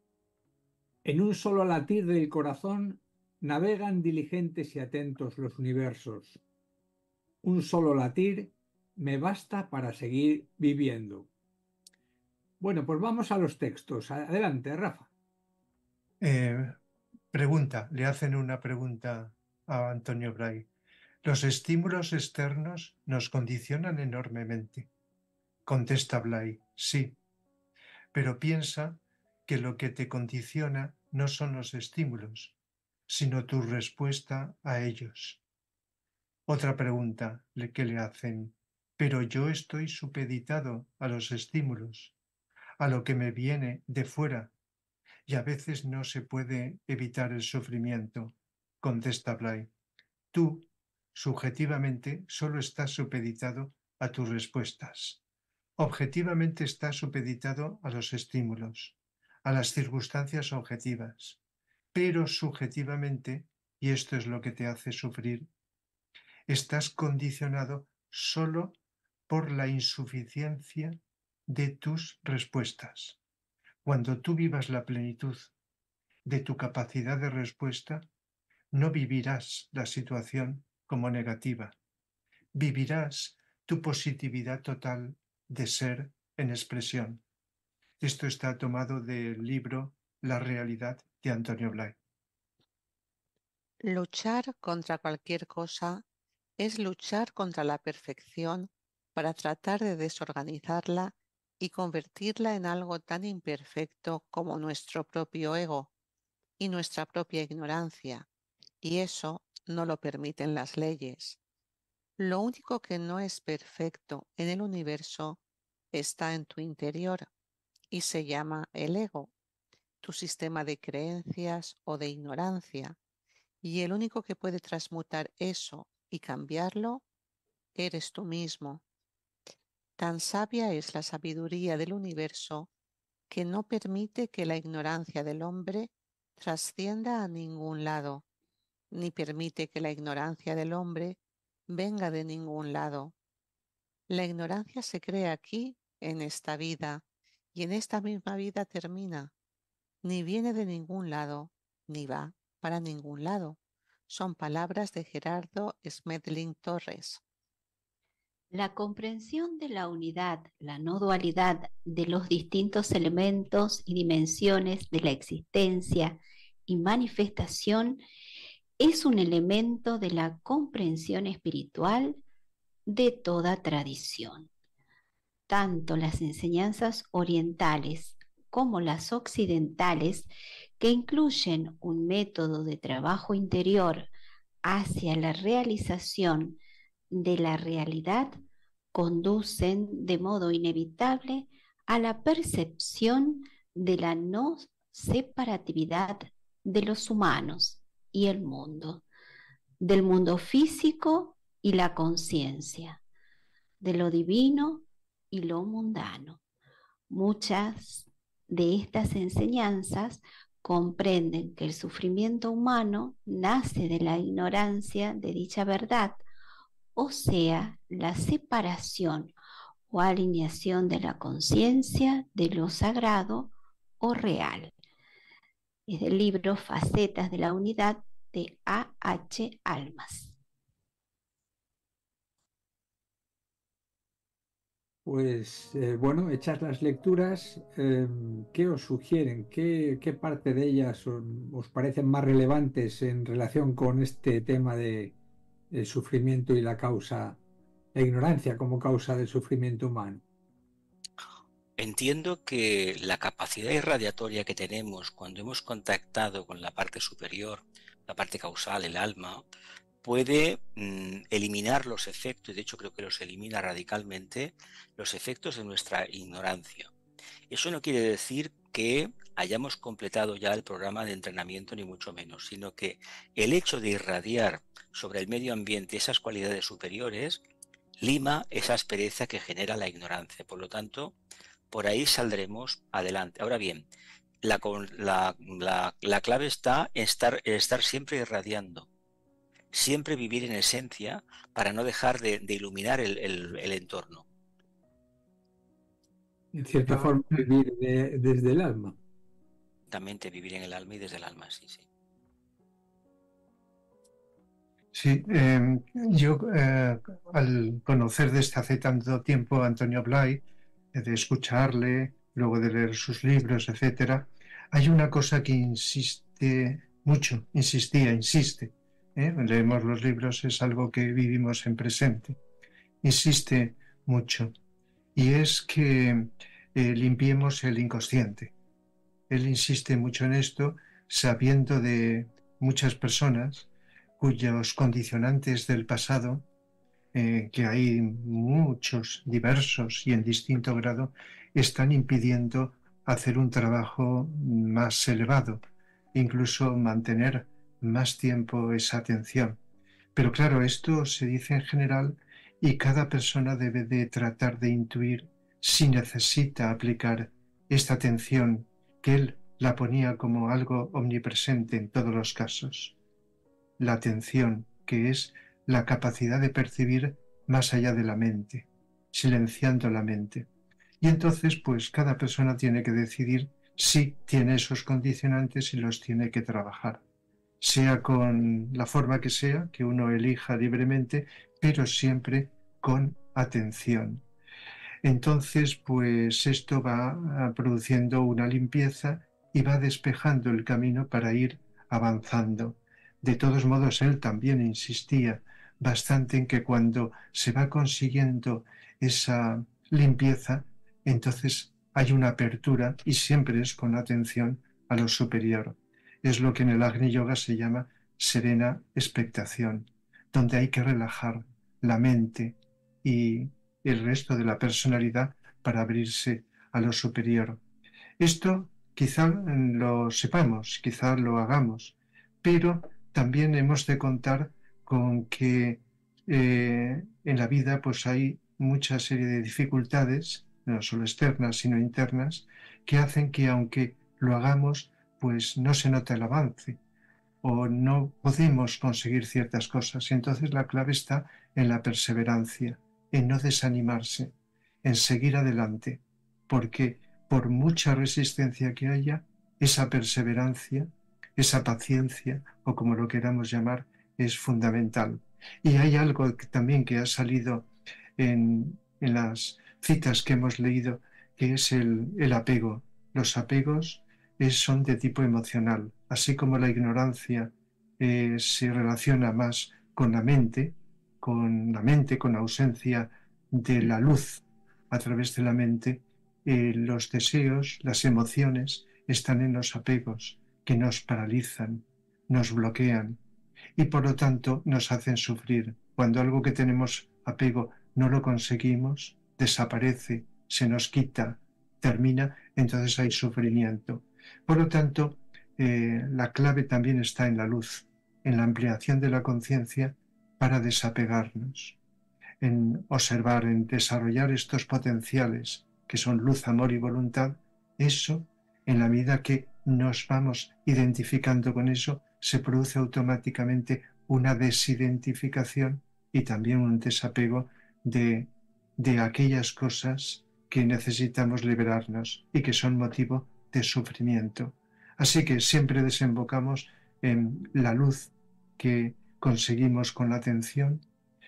En un solo latir del corazón navegan diligentes y atentos los universos. Un solo latir me basta para seguir viviendo. Bueno, pues vamos a los textos. Adelante, Rafa. Eh, pregunta, le hacen una pregunta a Antonio Bray. Los estímulos externos nos condicionan enormemente. Contesta Blay, sí, pero piensa que lo que te condiciona no son los estímulos, sino tu respuesta a ellos. Otra pregunta que le hacen, pero yo estoy supeditado a los estímulos, a lo que me viene de fuera, y a veces no se puede evitar el sufrimiento. Contesta Blay, tú, subjetivamente, solo estás supeditado a tus respuestas. Objetivamente estás supeditado a los estímulos, a las circunstancias objetivas, pero subjetivamente, y esto es lo que te hace sufrir, estás condicionado solo por la insuficiencia de tus respuestas. Cuando tú vivas la plenitud de tu capacidad de respuesta, no vivirás la situación como negativa. Vivirás tu positividad total de ser en expresión. Esto está tomado del libro La realidad de Antonio Blay. Luchar contra cualquier cosa es luchar contra la perfección para tratar de desorganizarla y convertirla en algo tan imperfecto como nuestro propio ego y nuestra propia ignorancia, y eso no lo permiten las leyes. Lo único que no es perfecto en el universo está en tu interior y se llama el ego, tu sistema de creencias o de ignorancia, y el único que puede transmutar eso y cambiarlo eres tú mismo. Tan sabia es la sabiduría del universo que no permite que la ignorancia del hombre trascienda a ningún lado, ni permite que la ignorancia del hombre venga de ningún lado. La ignorancia se crea aquí, en esta vida, y en esta misma vida termina. Ni viene de ningún lado, ni va para ningún lado. Son palabras de Gerardo Smedling Torres. La comprensión de la unidad, la no dualidad de los distintos elementos y dimensiones de la existencia y manifestación es un elemento de la comprensión espiritual de toda tradición. Tanto las enseñanzas orientales como las occidentales, que incluyen un método de trabajo interior hacia la realización de la realidad, conducen de modo inevitable a la percepción de la no separatividad de los humanos y el mundo, del mundo físico y la conciencia, de lo divino y lo mundano. Muchas de estas enseñanzas comprenden que el sufrimiento humano nace de la ignorancia de dicha verdad, o sea, la separación o alineación de la conciencia de lo sagrado o real. Es del libro Facetas de la Unidad de A H Almas. Pues eh, bueno, hechas las lecturas, eh, ¿qué os sugieren? ¿Qué, qué parte de ellas os, os parecen más relevantes en relación con este tema de el sufrimiento y la causa la ignorancia como causa del sufrimiento humano? Entiendo que la capacidad irradiatoria que tenemos cuando hemos contactado con la parte superior, la parte causal, el alma, puede mm, eliminar los efectos, y de hecho creo que los elimina radicalmente, los efectos de nuestra ignorancia. Eso no quiere decir que hayamos completado ya el programa de entrenamiento, ni mucho menos, sino que el hecho de irradiar sobre el medio ambiente esas cualidades superiores lima esa aspereza que genera la ignorancia. Por lo tanto, por ahí saldremos adelante. Ahora bien, la, la, la, la clave está en estar, en estar siempre irradiando, siempre vivir en esencia para no dejar de, de iluminar el, el, el entorno. En cierta forma, vivir de, desde el alma. Exactamente, vivir en el alma y desde el alma, sí, sí. Sí, eh, yo eh, al conocer desde hace tanto tiempo a Antonio Blay, de escucharle, luego de leer sus libros, etcétera, hay una cosa que insiste mucho, insistía, insiste. ¿eh? Leemos los libros, es algo que vivimos en presente. Insiste mucho. Y es que eh, limpiemos el inconsciente. Él insiste mucho en esto, sabiendo de muchas personas cuyos condicionantes del pasado, eh, que hay muchos, diversos y en distinto grado, están impidiendo hacer un trabajo más elevado, incluso mantener más tiempo esa atención. Pero claro, esto se dice en general y cada persona debe de tratar de intuir si necesita aplicar esta atención que él la ponía como algo omnipresente en todos los casos. La atención, que es la capacidad de percibir más allá de la mente, silenciando la mente. Y entonces, pues cada persona tiene que decidir si tiene esos condicionantes y los tiene que trabajar, sea con la forma que sea, que uno elija libremente, pero siempre con atención. Entonces, pues esto va produciendo una limpieza y va despejando el camino para ir avanzando. De todos modos, él también insistía bastante en que cuando se va consiguiendo esa limpieza, entonces hay una apertura y siempre es con atención a lo superior. Es lo que en el Agni Yoga se llama serena expectación, donde hay que relajar la mente y el resto de la personalidad para abrirse a lo superior. Esto quizá lo sepamos, quizá lo hagamos, pero también hemos de contar con que eh, en la vida pues hay mucha serie de dificultades, no solo externas sino internas, que hacen que aunque lo hagamos, pues no se nota el avance o no podemos conseguir ciertas cosas. Y entonces la clave está en la perseverancia, en no desanimarse, en seguir adelante, porque por mucha resistencia que haya, esa perseverancia, esa paciencia, o como lo queramos llamar, es fundamental. Y hay algo que también que ha salido en, en las citas que hemos leído, que es el, el apego. Los apegos es, son de tipo emocional, así como la ignorancia eh, se relaciona más con la mente, con la mente, con ausencia de la luz a través de la mente, eh, los deseos, las emociones están en los apegos que nos paralizan, nos bloquean y por lo tanto nos hacen sufrir. Cuando algo que tenemos apego no lo conseguimos, desaparece, se nos quita, termina, entonces hay sufrimiento. Por lo tanto, eh, la clave también está en la luz, en la ampliación de la conciencia para desapegarnos, en observar, en desarrollar estos potenciales que son luz, amor y voluntad. Eso, en la medida que nos vamos identificando con eso, se produce automáticamente una desidentificación y también un desapego de, de aquellas cosas que necesitamos liberarnos y que son motivo de sufrimiento. Así que siempre desembocamos en la luz que conseguimos con la atención,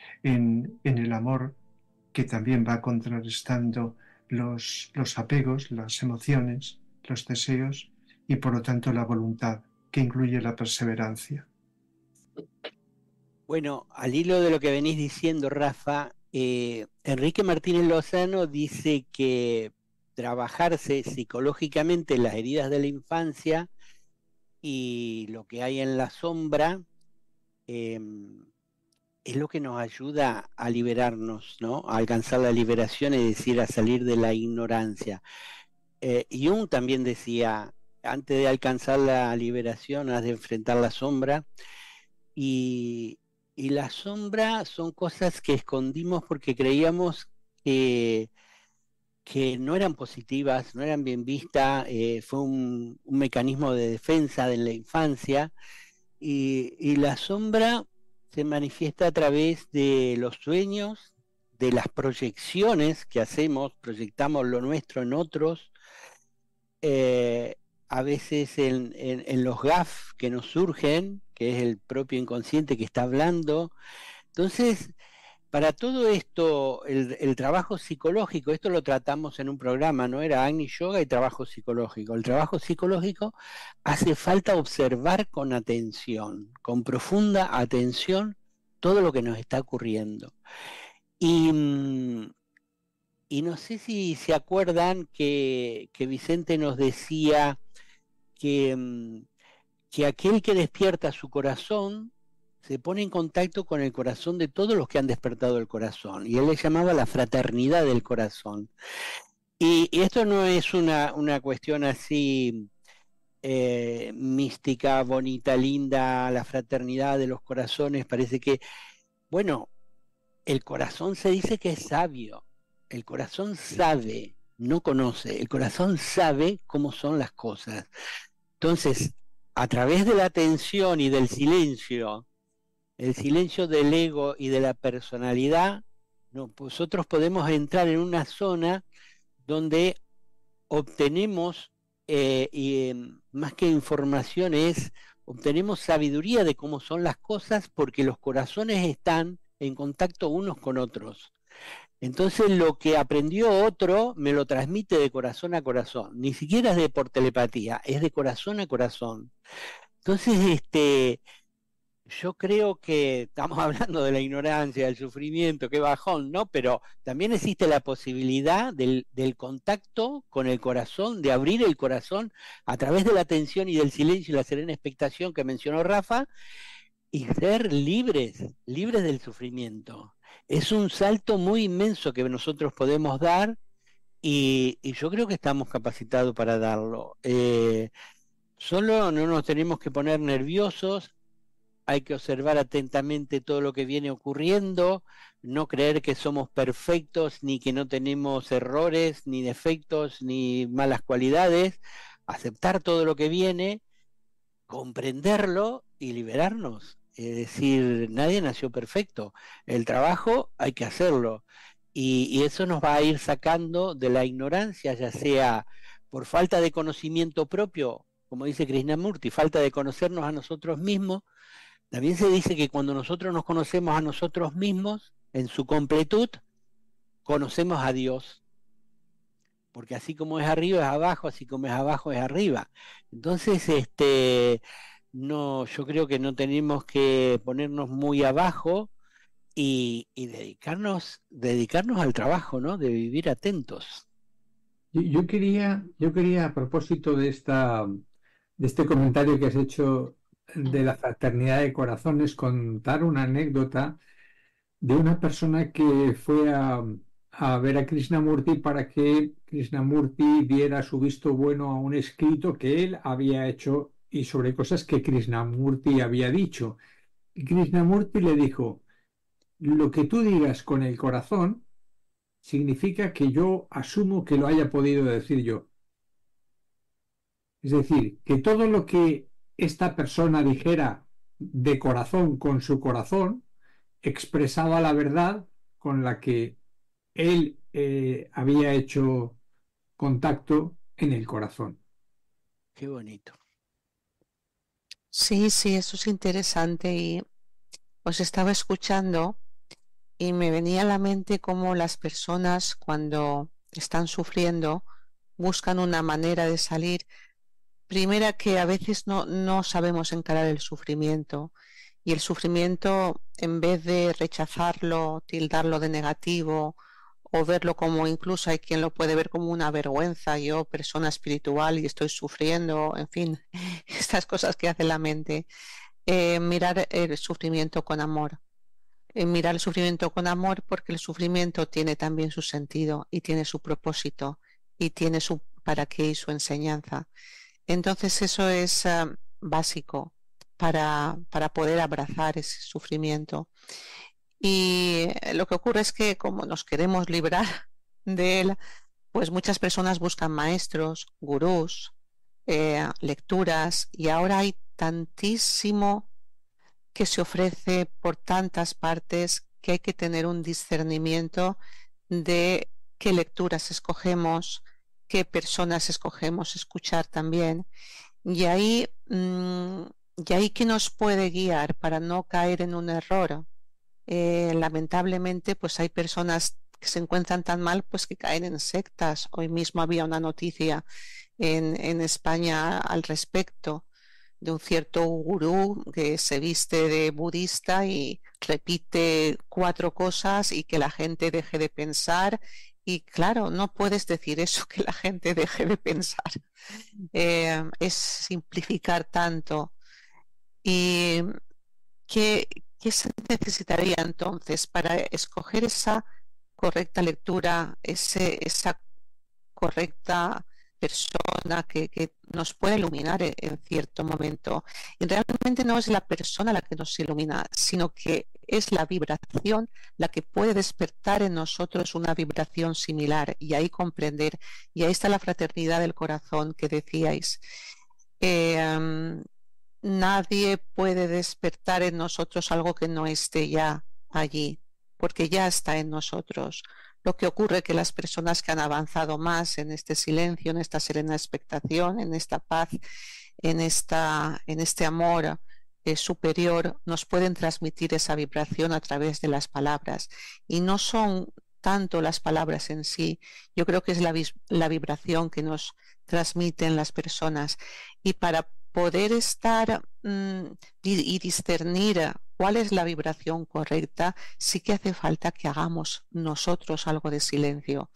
en, en el amor que también va contrarrestando los, los apegos, las emociones, los deseos y por lo tanto la voluntad que incluye la perseverancia. Bueno, al hilo de lo que venís diciendo, Rafa, Eh, Enrique Martínez Lozano dice que trabajarse psicológicamente las heridas de la infancia y lo que hay en la sombra eh, es lo que nos ayuda a liberarnos, ¿no? A alcanzar la liberación, es decir, a salir de la ignorancia. Eh, Jung también decía, antes de alcanzar la liberación has de enfrentar la sombra, y, y la sombra son cosas que escondimos porque creíamos que, que no eran positivas, no eran bien vistas, eh, fue un, un mecanismo de defensa de la infancia, y, y la sombra se manifiesta a través de los sueños, de las proyecciones que hacemos, proyectamos lo nuestro en otros, eh, a veces en, en, en los gaf que nos surgen, que es el propio inconsciente que está hablando. Entonces, para todo esto, el, el trabajo psicológico, esto lo tratamos en un programa, ¿no? Era Agni Yoga y trabajo psicológico. El trabajo psicológico hace falta observar con atención, con profunda atención, todo lo que nos está ocurriendo. Y, y no sé si se acuerdan que, que Vicente nos decía que, que aquel que despierta su corazón se pone en contacto con el corazón de todos los que han despertado el corazón, y él le llamaba la fraternidad del corazón. Y, y esto no es una, una cuestión así eh, mística, bonita, linda, la fraternidad de los corazones, parece que, bueno, el corazón se dice que es sabio, el corazón sabe, no conoce, el corazón sabe cómo son las cosas. Entonces, a través de la atención y del silencio, el silencio del ego y de la personalidad, no, nosotros podemos entrar en una zona donde obtenemos, eh, y, eh, más que información, es, obtenemos sabiduría de cómo son las cosas, porque los corazones están en contacto unos con otros. Entonces lo que aprendió otro me lo transmite de corazón a corazón, ni siquiera es de por telepatía, es de corazón a corazón. Entonces, este... yo creo que estamos hablando de la ignorancia, del sufrimiento, qué bajón, ¿no? Pero también existe la posibilidad del, del contacto con el corazón, de abrir el corazón a través de la atención y del silencio y la serena expectación que mencionó Rafa, y ser libres, libres del sufrimiento. Es un salto muy inmenso que nosotros podemos dar, y, y yo creo que estamos capacitados para darlo. Eh, solo no nos tenemos que poner nerviosos. Hay que observar atentamente todo lo que viene ocurriendo, no creer que somos perfectos, ni que no tenemos errores, ni defectos, ni malas cualidades, aceptar todo lo que viene, comprenderlo y liberarnos. Es decir, nadie nació perfecto, el trabajo hay que hacerlo, y, y eso nos va a ir sacando de la ignorancia, ya sea por falta de conocimiento propio, como dice Krishnamurti, falta de conocernos a nosotros mismos. También se dice que cuando nosotros nos conocemos a nosotros mismos, en su completud, conocemos a Dios. Porque así como es arriba es abajo, así como es abajo es arriba. Entonces, este, no, yo creo que no tenemos que ponernos muy abajo y, y dedicarnos, dedicarnos al trabajo, ¿no? De vivir atentos. Yo, yo quería, yo quería, a propósito de esta, de este comentario que has hecho de la fraternidad de corazones, contar una anécdota de una persona que fue a, a ver a Krishnamurti para que Krishnamurti diera su visto bueno a un escrito que él había hecho y sobre cosas que Krishnamurti había dicho. Y Krishnamurti le dijo: lo que tú digas con el corazón significa que yo asumo que lo haya podido decir yo. Es decir, que todo lo que esta persona dijera de corazón con su corazón expresaba la verdad con la que él eh, había hecho contacto en el corazón. Qué bonito. Sí, sí, eso es interesante, y os estaba escuchando y me venía a la mente cómo las personas, cuando están sufriendo, buscan una manera de salir. Primera, que a veces no, no sabemos encarar el sufrimiento, Y el sufrimiento, en vez de rechazarlo, tildarlo de negativo o verlo como, incluso hay quien lo puede ver como una vergüenza, yo persona espiritual y estoy sufriendo, en fin, estas cosas que hace la mente, eh, mirar el sufrimiento con amor. Eh, mirar el sufrimiento con amor, porque el sufrimiento tiene también su sentido y tiene su propósito y tiene su para qué y su enseñanza. Entonces eso es uh, básico para, para poder abrazar ese sufrimiento. Y lo que ocurre es que como nos queremos librar de él, pues muchas personas buscan maestros, gurús, eh, lecturas, y ahora hay tantísimo que se ofrece por tantas partes que hay que tener un discernimiento de qué lecturas escogemos, qué personas escogemos escuchar también. Y ahí, mmm, y ahí que nos puede guiar para no caer en un error. Eh, lamentablemente, pues hay personas que se encuentran tan mal, pues que caen en sectas. Hoy mismo había una noticia en, en España al respecto de un cierto gurú que se viste de budista y repite cuatro cosas y que la gente deje de pensar. Y claro, no puedes decir eso, que la gente deje de pensar. Eh, es simplificar tanto. Y ¿qué, qué se necesitaría entonces para escoger esa correcta lectura, ese, esa correcta persona que, que nos puede iluminar en, en cierto momento? Y realmente no es la persona la que nos ilumina, sino que es la vibración la que puede despertar en nosotros una vibración similar, y ahí comprender, y ahí está la fraternidad del corazón que decíais. Eh, um, nadie puede despertar en nosotros algo que no esté ya allí, porque ya está en nosotros. Lo que ocurre es que las personas que han avanzado más en este silencio, en esta serena expectación, en esta paz, en, esta, en este amor eh, superior, nos pueden transmitir esa vibración a través de las palabras. Y no son tanto las palabras en sí, yo creo que es la, la vibración que nos transmiten las personas. Y para poder estar mmm, y, y discernir cuál es la vibración correcta, sí que hace falta que hagamos nosotros algo de silencio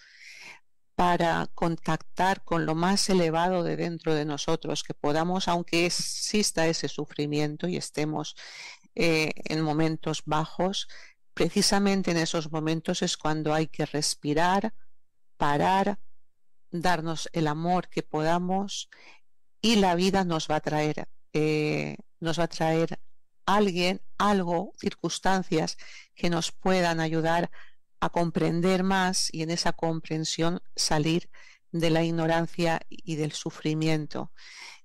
para contactar con lo más elevado de dentro de nosotros, que podamos, aunque exista ese sufrimiento y estemos eh, en momentos bajos, precisamente en esos momentos es cuando hay que respirar, parar, darnos el amor que podamos, y la vida nos va a traer, eh, nos va a traer alguien, algo, circunstancias que nos puedan ayudar a comprender más, y en esa comprensión salir de la ignorancia y del sufrimiento.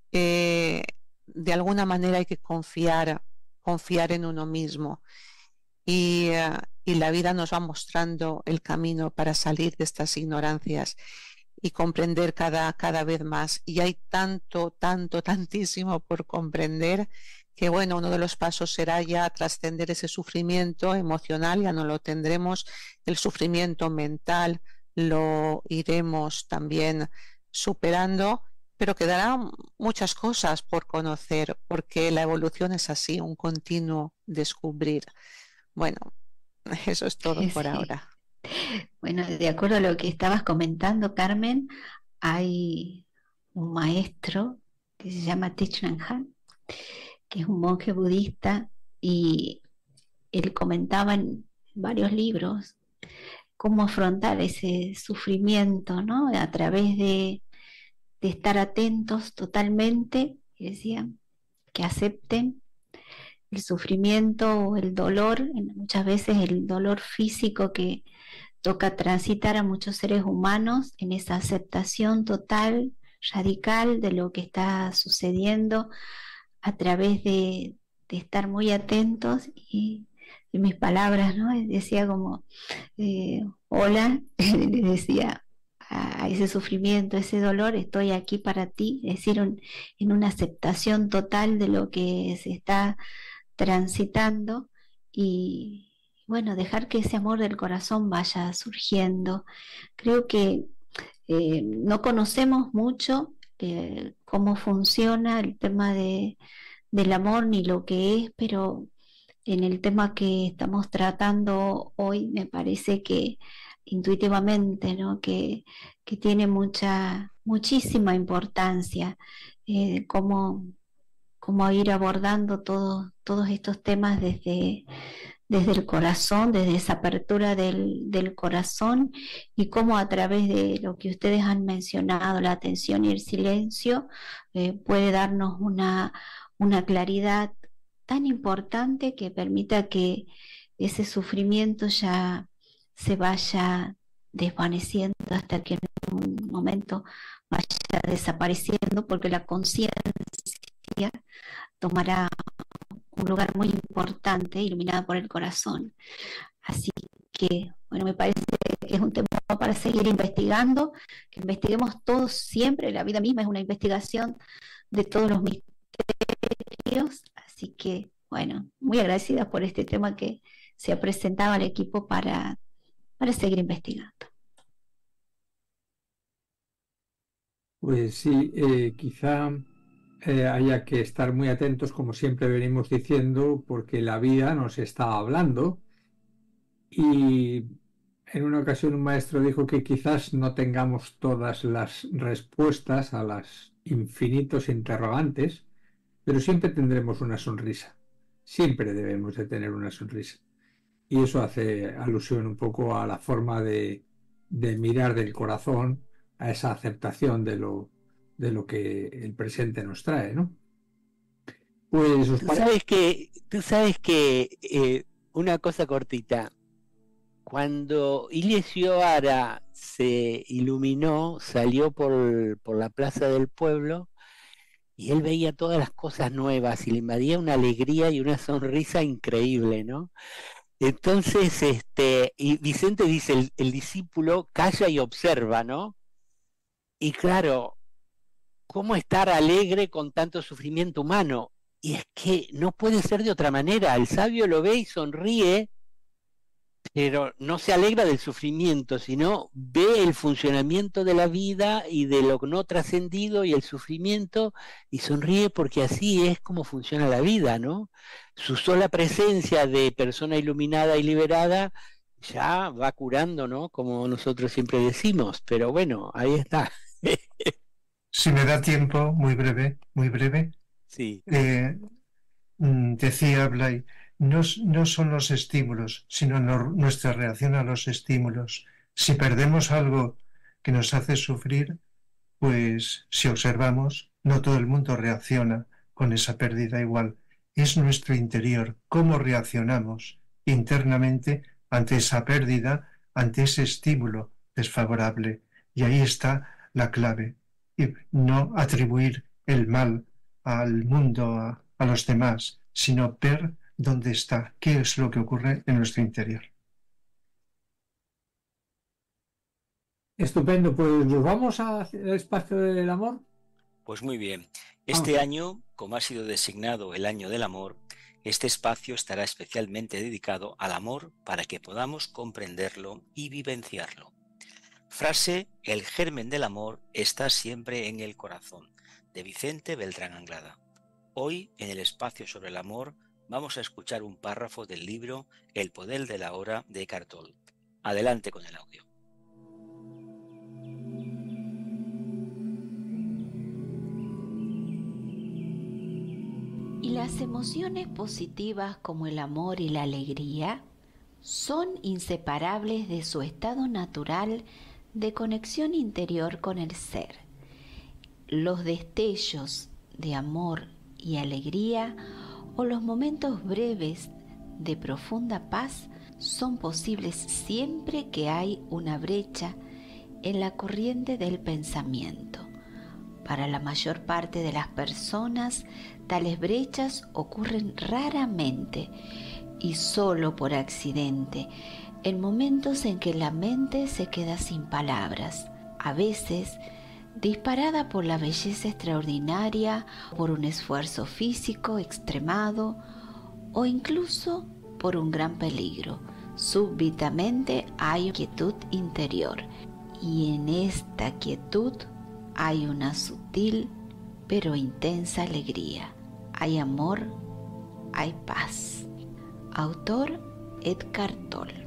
Eh, de alguna manera hay que confiar, confiar en uno mismo, y, uh, y la vida nos va mostrando el camino para salir de estas ignorancias y comprender cada, cada vez más. Y hay tanto, tanto, tantísimo por comprender, que bueno, uno de los pasos será ya trascender ese sufrimiento emocional, ya no lo tendremos, el sufrimiento mental lo iremos también superando, pero quedarán muchas cosas por conocer, porque la evolución es así, un continuo descubrir. Bueno, eso es todo por Sí. ahora. Bueno, de acuerdo a lo que estabas comentando, Carmen, hay un maestro que se llama Thich Nhat Hanh, que es un monje budista, y él comentaba en varios libros cómo afrontar ese sufrimiento, ¿no? A través de, de estar atentos totalmente, y decía, que acepten el sufrimiento o el dolor, muchas veces el dolor físico que toca transitar a muchos seres humanos, en esa aceptación total, radical de lo que está sucediendo, a través de, de estar muy atentos. Y, y mis palabras, ¿no? Decía como, eh, hola, le decía a ese sufrimiento, ese dolor, estoy aquí para ti, es decir, un, en una aceptación total de lo que se está transitando, y bueno, dejar que ese amor del corazón vaya surgiendo. Creo que eh, no conocemos mucho eh, cómo funciona el tema de, del amor ni lo que es, pero en el tema que estamos tratando hoy, me parece que intuitivamente, ¿no? que, que tiene mucha, muchísima importancia, eh, cómo, cómo ir abordando todo, todos estos temas desde, desde el corazón, desde esa apertura del, del corazón, y cómo a través de lo que ustedes han mencionado, la atención y el silencio, eh, puede darnos una, una claridad tan importante que permita que ese sufrimiento ya se vaya desvaneciendo hasta que en un momento vaya desapareciendo, porque la conciencia tomará un lugar muy importante, iluminada por el corazón. Así que, bueno, me parece que es un tema para seguir investigando, que investiguemos todos siempre. La vida misma es una investigación de todos los misterios. Así que, bueno, muy agradecida por este tema que se ha presentado al equipo para, para seguir investigando. Pues sí, eh, quizá eh, haya que estar muy atentos, como siempre venimos diciendo, porque la vida nos está hablando. Y en una ocasión un maestro dijo que quizás no tengamos todas las respuestas a los infinitos interrogantes, pero siempre tendremos una sonrisa. Siempre debemos de tener una sonrisa. Y eso hace alusión un poco a la forma de, de mirar del corazón, a esa aceptación de lo, de lo que el presente nos trae, ¿no? Pues, ¿os Tú parece? sabes que, tú sabes que eh, una cosa cortita, cuando Ilesio Ara se iluminó, salió por, por la plaza del pueblo y él veía todas las cosas nuevas y le invadía una alegría y una sonrisa increíble, ¿no? Entonces, este, y Vicente dice, el, el discípulo calla y observa, ¿no? Y claro, ¿cómo estar alegre con tanto sufrimiento humano? Y es que no puede ser de otra manera. El sabio lo ve y sonríe, pero no se alegra del sufrimiento, sino ve el funcionamiento de la vida y de lo no trascendido y el sufrimiento, y sonríe porque así es como funciona la vida, ¿no? Su sola presencia de persona iluminada y liberada ya va curando, ¿no? Como nosotros siempre decimos, pero bueno, ahí está. Si me da tiempo, muy breve, muy breve, Sí. eh, mm, decía Blay, no, s- no son los estímulos, sino no- nuestra reacción a los estímulos. Si perdemos algo que nos hace sufrir, pues si observamos, no todo el mundo reacciona con esa pérdida igual. Es nuestro interior, cómo reaccionamos internamente ante esa pérdida, ante ese estímulo desfavorable. Y ahí está la clave. Y no atribuir el mal al mundo, a, a los demás, sino ver dónde está, qué es lo que ocurre en nuestro interior. Estupendo, pues nos vamos al espacio del amor. Pues muy bien. Vamos Este a- año, como ha sido designado el año del amor, este espacio estará especialmente dedicado al amor para que podamos comprenderlo y vivenciarlo. Frase: el germen del amor está siempre en el corazón, de Vicente Beltrán Anglada. Hoy, en el espacio sobre el amor, vamos a escuchar un párrafo del libro El poder de la hora de Eckhart Tolle. Adelante con el audio. Y las emociones positivas como el amor y la alegría son inseparables de su estado natural de conexión interior con el ser. Los destellos de amor y alegría o los momentos breves de profunda paz son posibles siempre que hay una brecha en la corriente del pensamiento. Para la mayor parte de las personas, tales brechas ocurren raramente y solo por accidente, en momentos en que la mente se queda sin palabras, a veces disparada por la belleza extraordinaria, por un esfuerzo físico extremado o incluso por un gran peligro. Súbitamente hay quietud interior y en esta quietud hay una sutil pero intensa alegría. Hay amor, hay paz. Autor Edgar Tolle.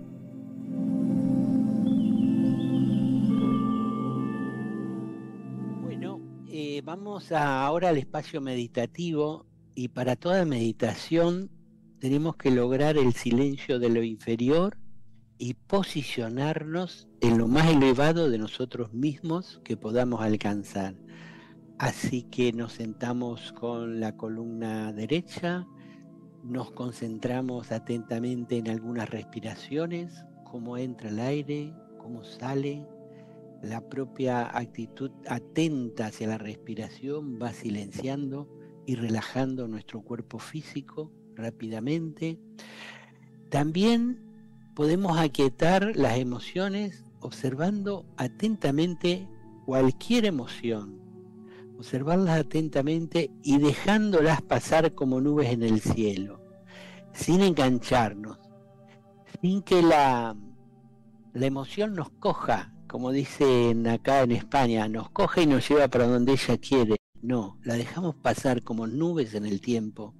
Bueno, eh, vamos a, ahora al espacio meditativo, y para toda meditación tenemos que lograr el silencio de lo inferior y posicionarnos en lo más elevado de nosotros mismos que podamos alcanzar. Así que nos sentamos con la columna derecha, nos concentramos atentamente en algunas respiraciones, cómo entra el aire, cómo sale. La propia actitud atenta hacia la respiración va silenciando y relajando nuestro cuerpo físico rápidamente. También podemos aquietar las emociones observando atentamente cualquier emoción, observarlas atentamente y dejándolas pasar como nubes en el cielo, sin engancharnos, sin que la, la emoción nos coja, como dicen acá en España, nos coja y nos lleva para donde ella quiere. No, la dejamos pasar como nubes en el tiempo,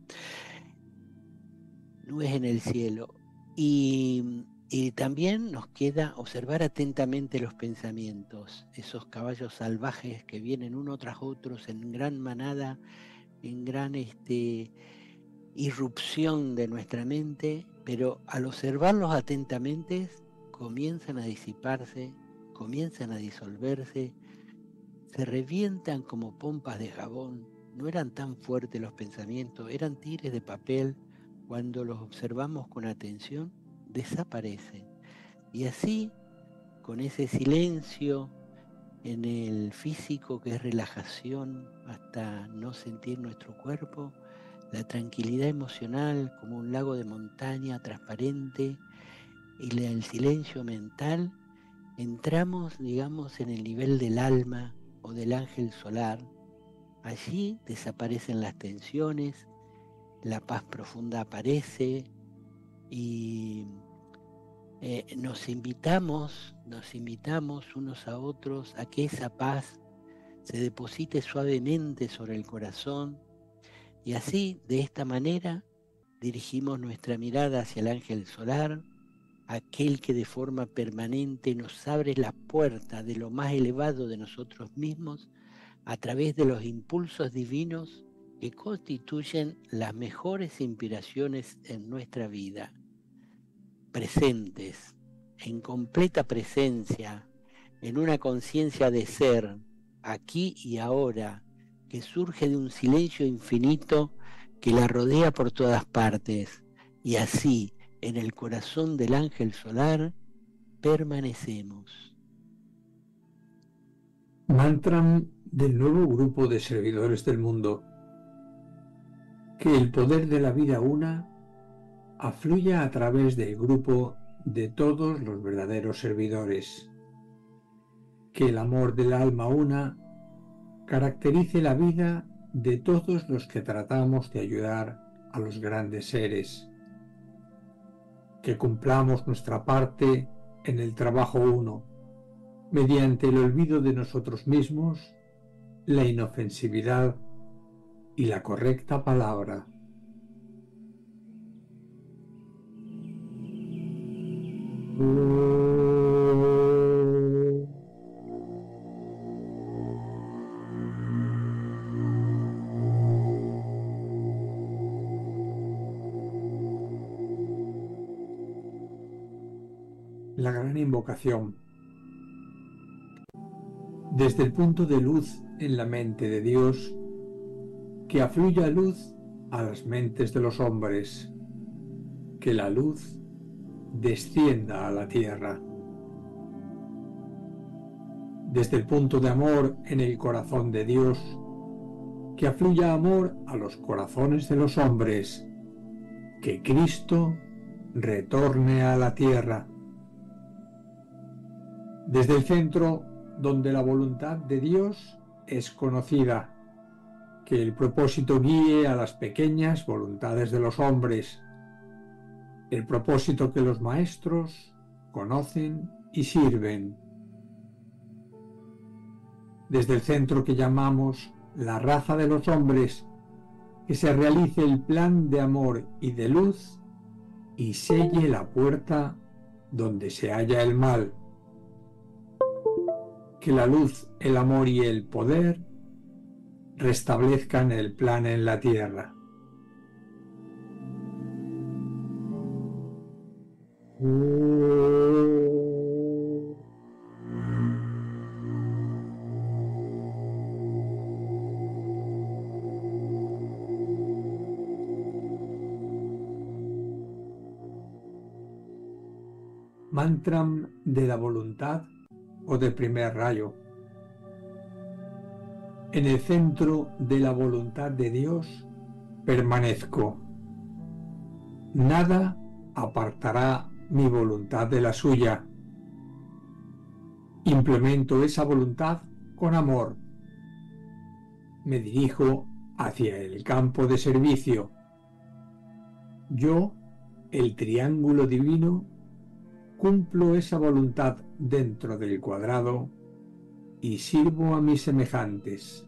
nubes en el cielo. Y, y también nos queda observar atentamente los pensamientos, esos caballos salvajes que vienen uno tras otro en gran manada, en gran este, irrupción de nuestra mente, pero al observarlos atentamente comienzan a disiparse, comienzan a disolverse, se revientan como pompas de jabón. No eran tan fuertes los pensamientos, eran tigres de papel. Cuando los observamos con atención, desaparecen. Y así, con ese silencio en el físico que es relajación hasta no sentir nuestro cuerpo, la tranquilidad emocional como un lago de montaña transparente y el silencio mental, entramos, digamos, en el nivel del alma o del ángel solar. Allí desaparecen las tensiones, la paz profunda aparece y eh, nos invitamos, nos invitamos unos a otros a que esa paz se deposite suavemente sobre el corazón, y así, de esta manera, dirigimos nuestra mirada hacia el ángel solar, aquel que de forma permanente nos abre la puerta de lo más elevado de nosotros mismos a través de los impulsos divinos que constituyen las mejores inspiraciones en nuestra vida, presentes, en completa presencia, en una conciencia de ser, aquí y ahora, que surge de un silencio infinito que la rodea por todas partes, y así, en el corazón del ángel solar, permanecemos. Mantra del nuevo grupo de servidores del mundo. Que el poder de la vida una afluya a través del grupo de todos los verdaderos servidores. Que el amor del alma una caracterice la vida de todos los que tratamos de ayudar a los grandes seres. Que cumplamos nuestra parte en el trabajo uno, mediante el olvido de nosotros mismos, la inofensividad y la correcta palabra. La gran invocación. Desde el punto de luz en la mente de Dios, que afluya luz a las mentes de los hombres, que la luz descienda a la tierra. Desde el punto de amor en el corazón de Dios, que afluya amor a los corazones de los hombres, que Cristo retorne a la tierra. Desde el centro donde la voluntad de Dios es conocida, que el propósito guíe a las pequeñas voluntades de los hombres, el propósito que los maestros conocen y sirven. Desde el centro que llamamos la raza de los hombres, que se realice el plan de amor y de luz y selle la puerta donde se halla el mal. Que la luz, el amor y el poder restablezcan el plan en la tierra. Mantram de la voluntad o de primer rayo. En el centro de la voluntad de Dios permanezco. Nada apartará mi voluntad de la suya. Implemento esa voluntad con amor. Me dirijo hacia el campo de servicio. Yo, el triángulo divino, cumplo esa voluntad dentro del cuadrado y sirvo a mis semejantes.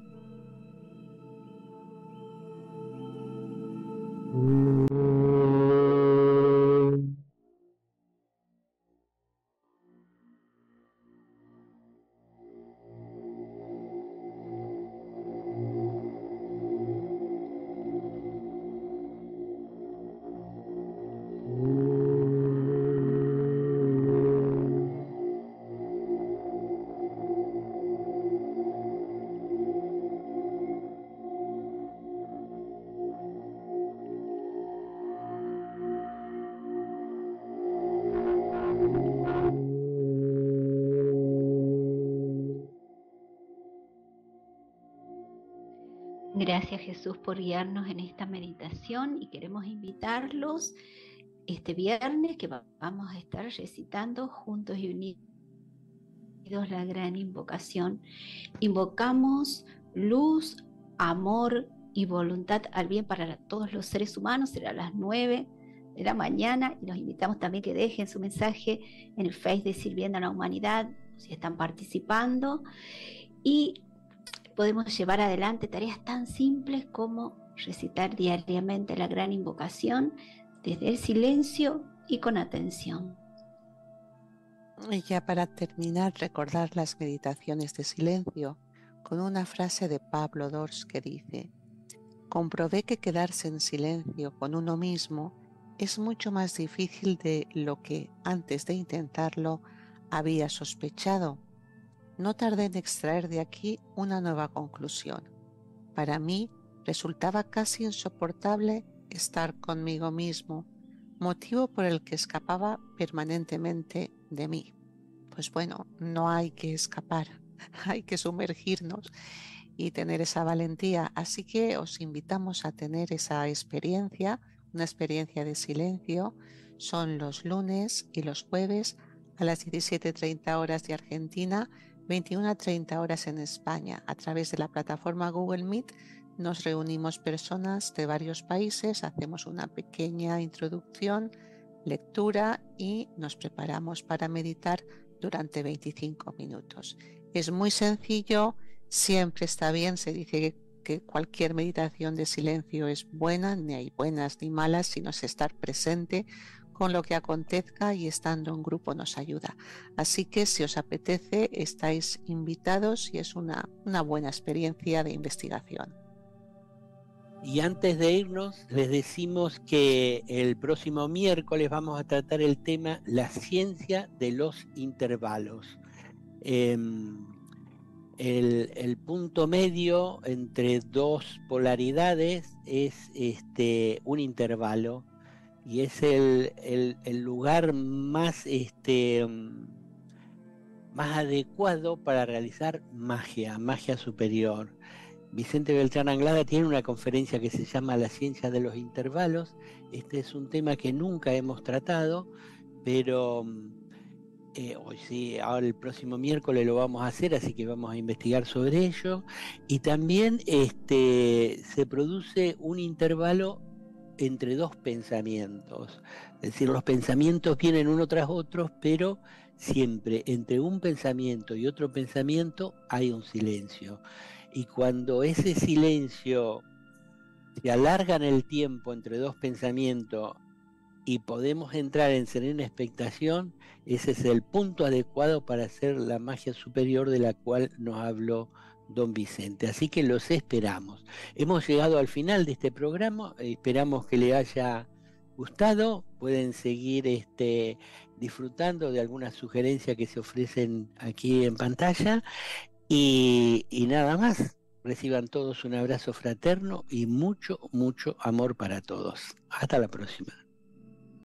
Gracias, Jesús, por guiarnos en esta meditación, y queremos invitarlos este viernes que vamos a estar recitando juntos y unidos la gran invocación. Invocamos luz, amor y voluntad al bien para todos los seres humanos. Será a las nueve de la mañana y los invitamos también que dejen su mensaje en el Face de Sirviendo a la Humanidad si están participando, y podemos llevar adelante tareas tan simples como recitar diariamente la gran invocación desde el silencio y con atención. Y ya para terminar, recordar las meditaciones de silencio con una frase de Pablo Dors que dice: comprobé que quedarse en silencio con uno mismo es mucho más difícil de lo que antes de intentarlo había sospechado. No tardé en extraer de aquí una nueva conclusión. Para mí resultaba casi insoportable estar conmigo mismo, motivo por el que escapaba permanentemente de mí. Pues bueno, no hay que escapar, hay que sumergirnos y tener esa valentía. Así que os invitamos a tener esa experiencia, una experiencia de silencio. Son los lunes y los jueves a las diecisiete treinta horas de Argentina, veintiuna treinta horas en España. A través de la plataforma Google Meet nos reunimos personas de varios países, hacemos una pequeña introducción, lectura y nos preparamos para meditar durante veinticinco minutos. Es muy sencillo, siempre está bien, se dice que, que cualquier meditación de silencio es buena, ni hay buenas ni malas, sino es estar presente con lo que acontezca, y estando en grupo nos ayuda. Así que si os apetece, estáis invitados y es una, una buena experiencia de investigación. Y antes de irnos, les decimos que el próximo miércoles vamos a tratar el tema la ciencia de los intervalos. Eh, el, el punto medio entre dos polaridades es este, un intervalo, y es el, el, el lugar más, este, más adecuado para realizar magia, magia superior. Vicente Beltrán Anglada tiene una conferencia que se llama La ciencia de los intervalos. Este es un tema que nunca hemos tratado, pero eh, hoy sí, ahora el próximo miércoles lo vamos a hacer, así que vamos a investigar sobre ello. Y también este, se produce un intervalo entre dos pensamientos, es decir, los pensamientos vienen uno tras otro, pero siempre entre un pensamiento y otro pensamiento hay un silencio, y cuando ese silencio se alarga en el tiempo entre dos pensamientos y podemos entrar en serena expectación, ese es el punto adecuado para hacer la magia superior de la cual nos habló don Vicente. Así que los esperamos. Hemos llegado al final de este programa, esperamos que le haya gustado. Pueden seguir este, disfrutando de algunas sugerencias que se ofrecen aquí en pantalla y, y nada más. Reciban todos un abrazo fraterno y mucho, mucho amor para todos. Hasta la próxima.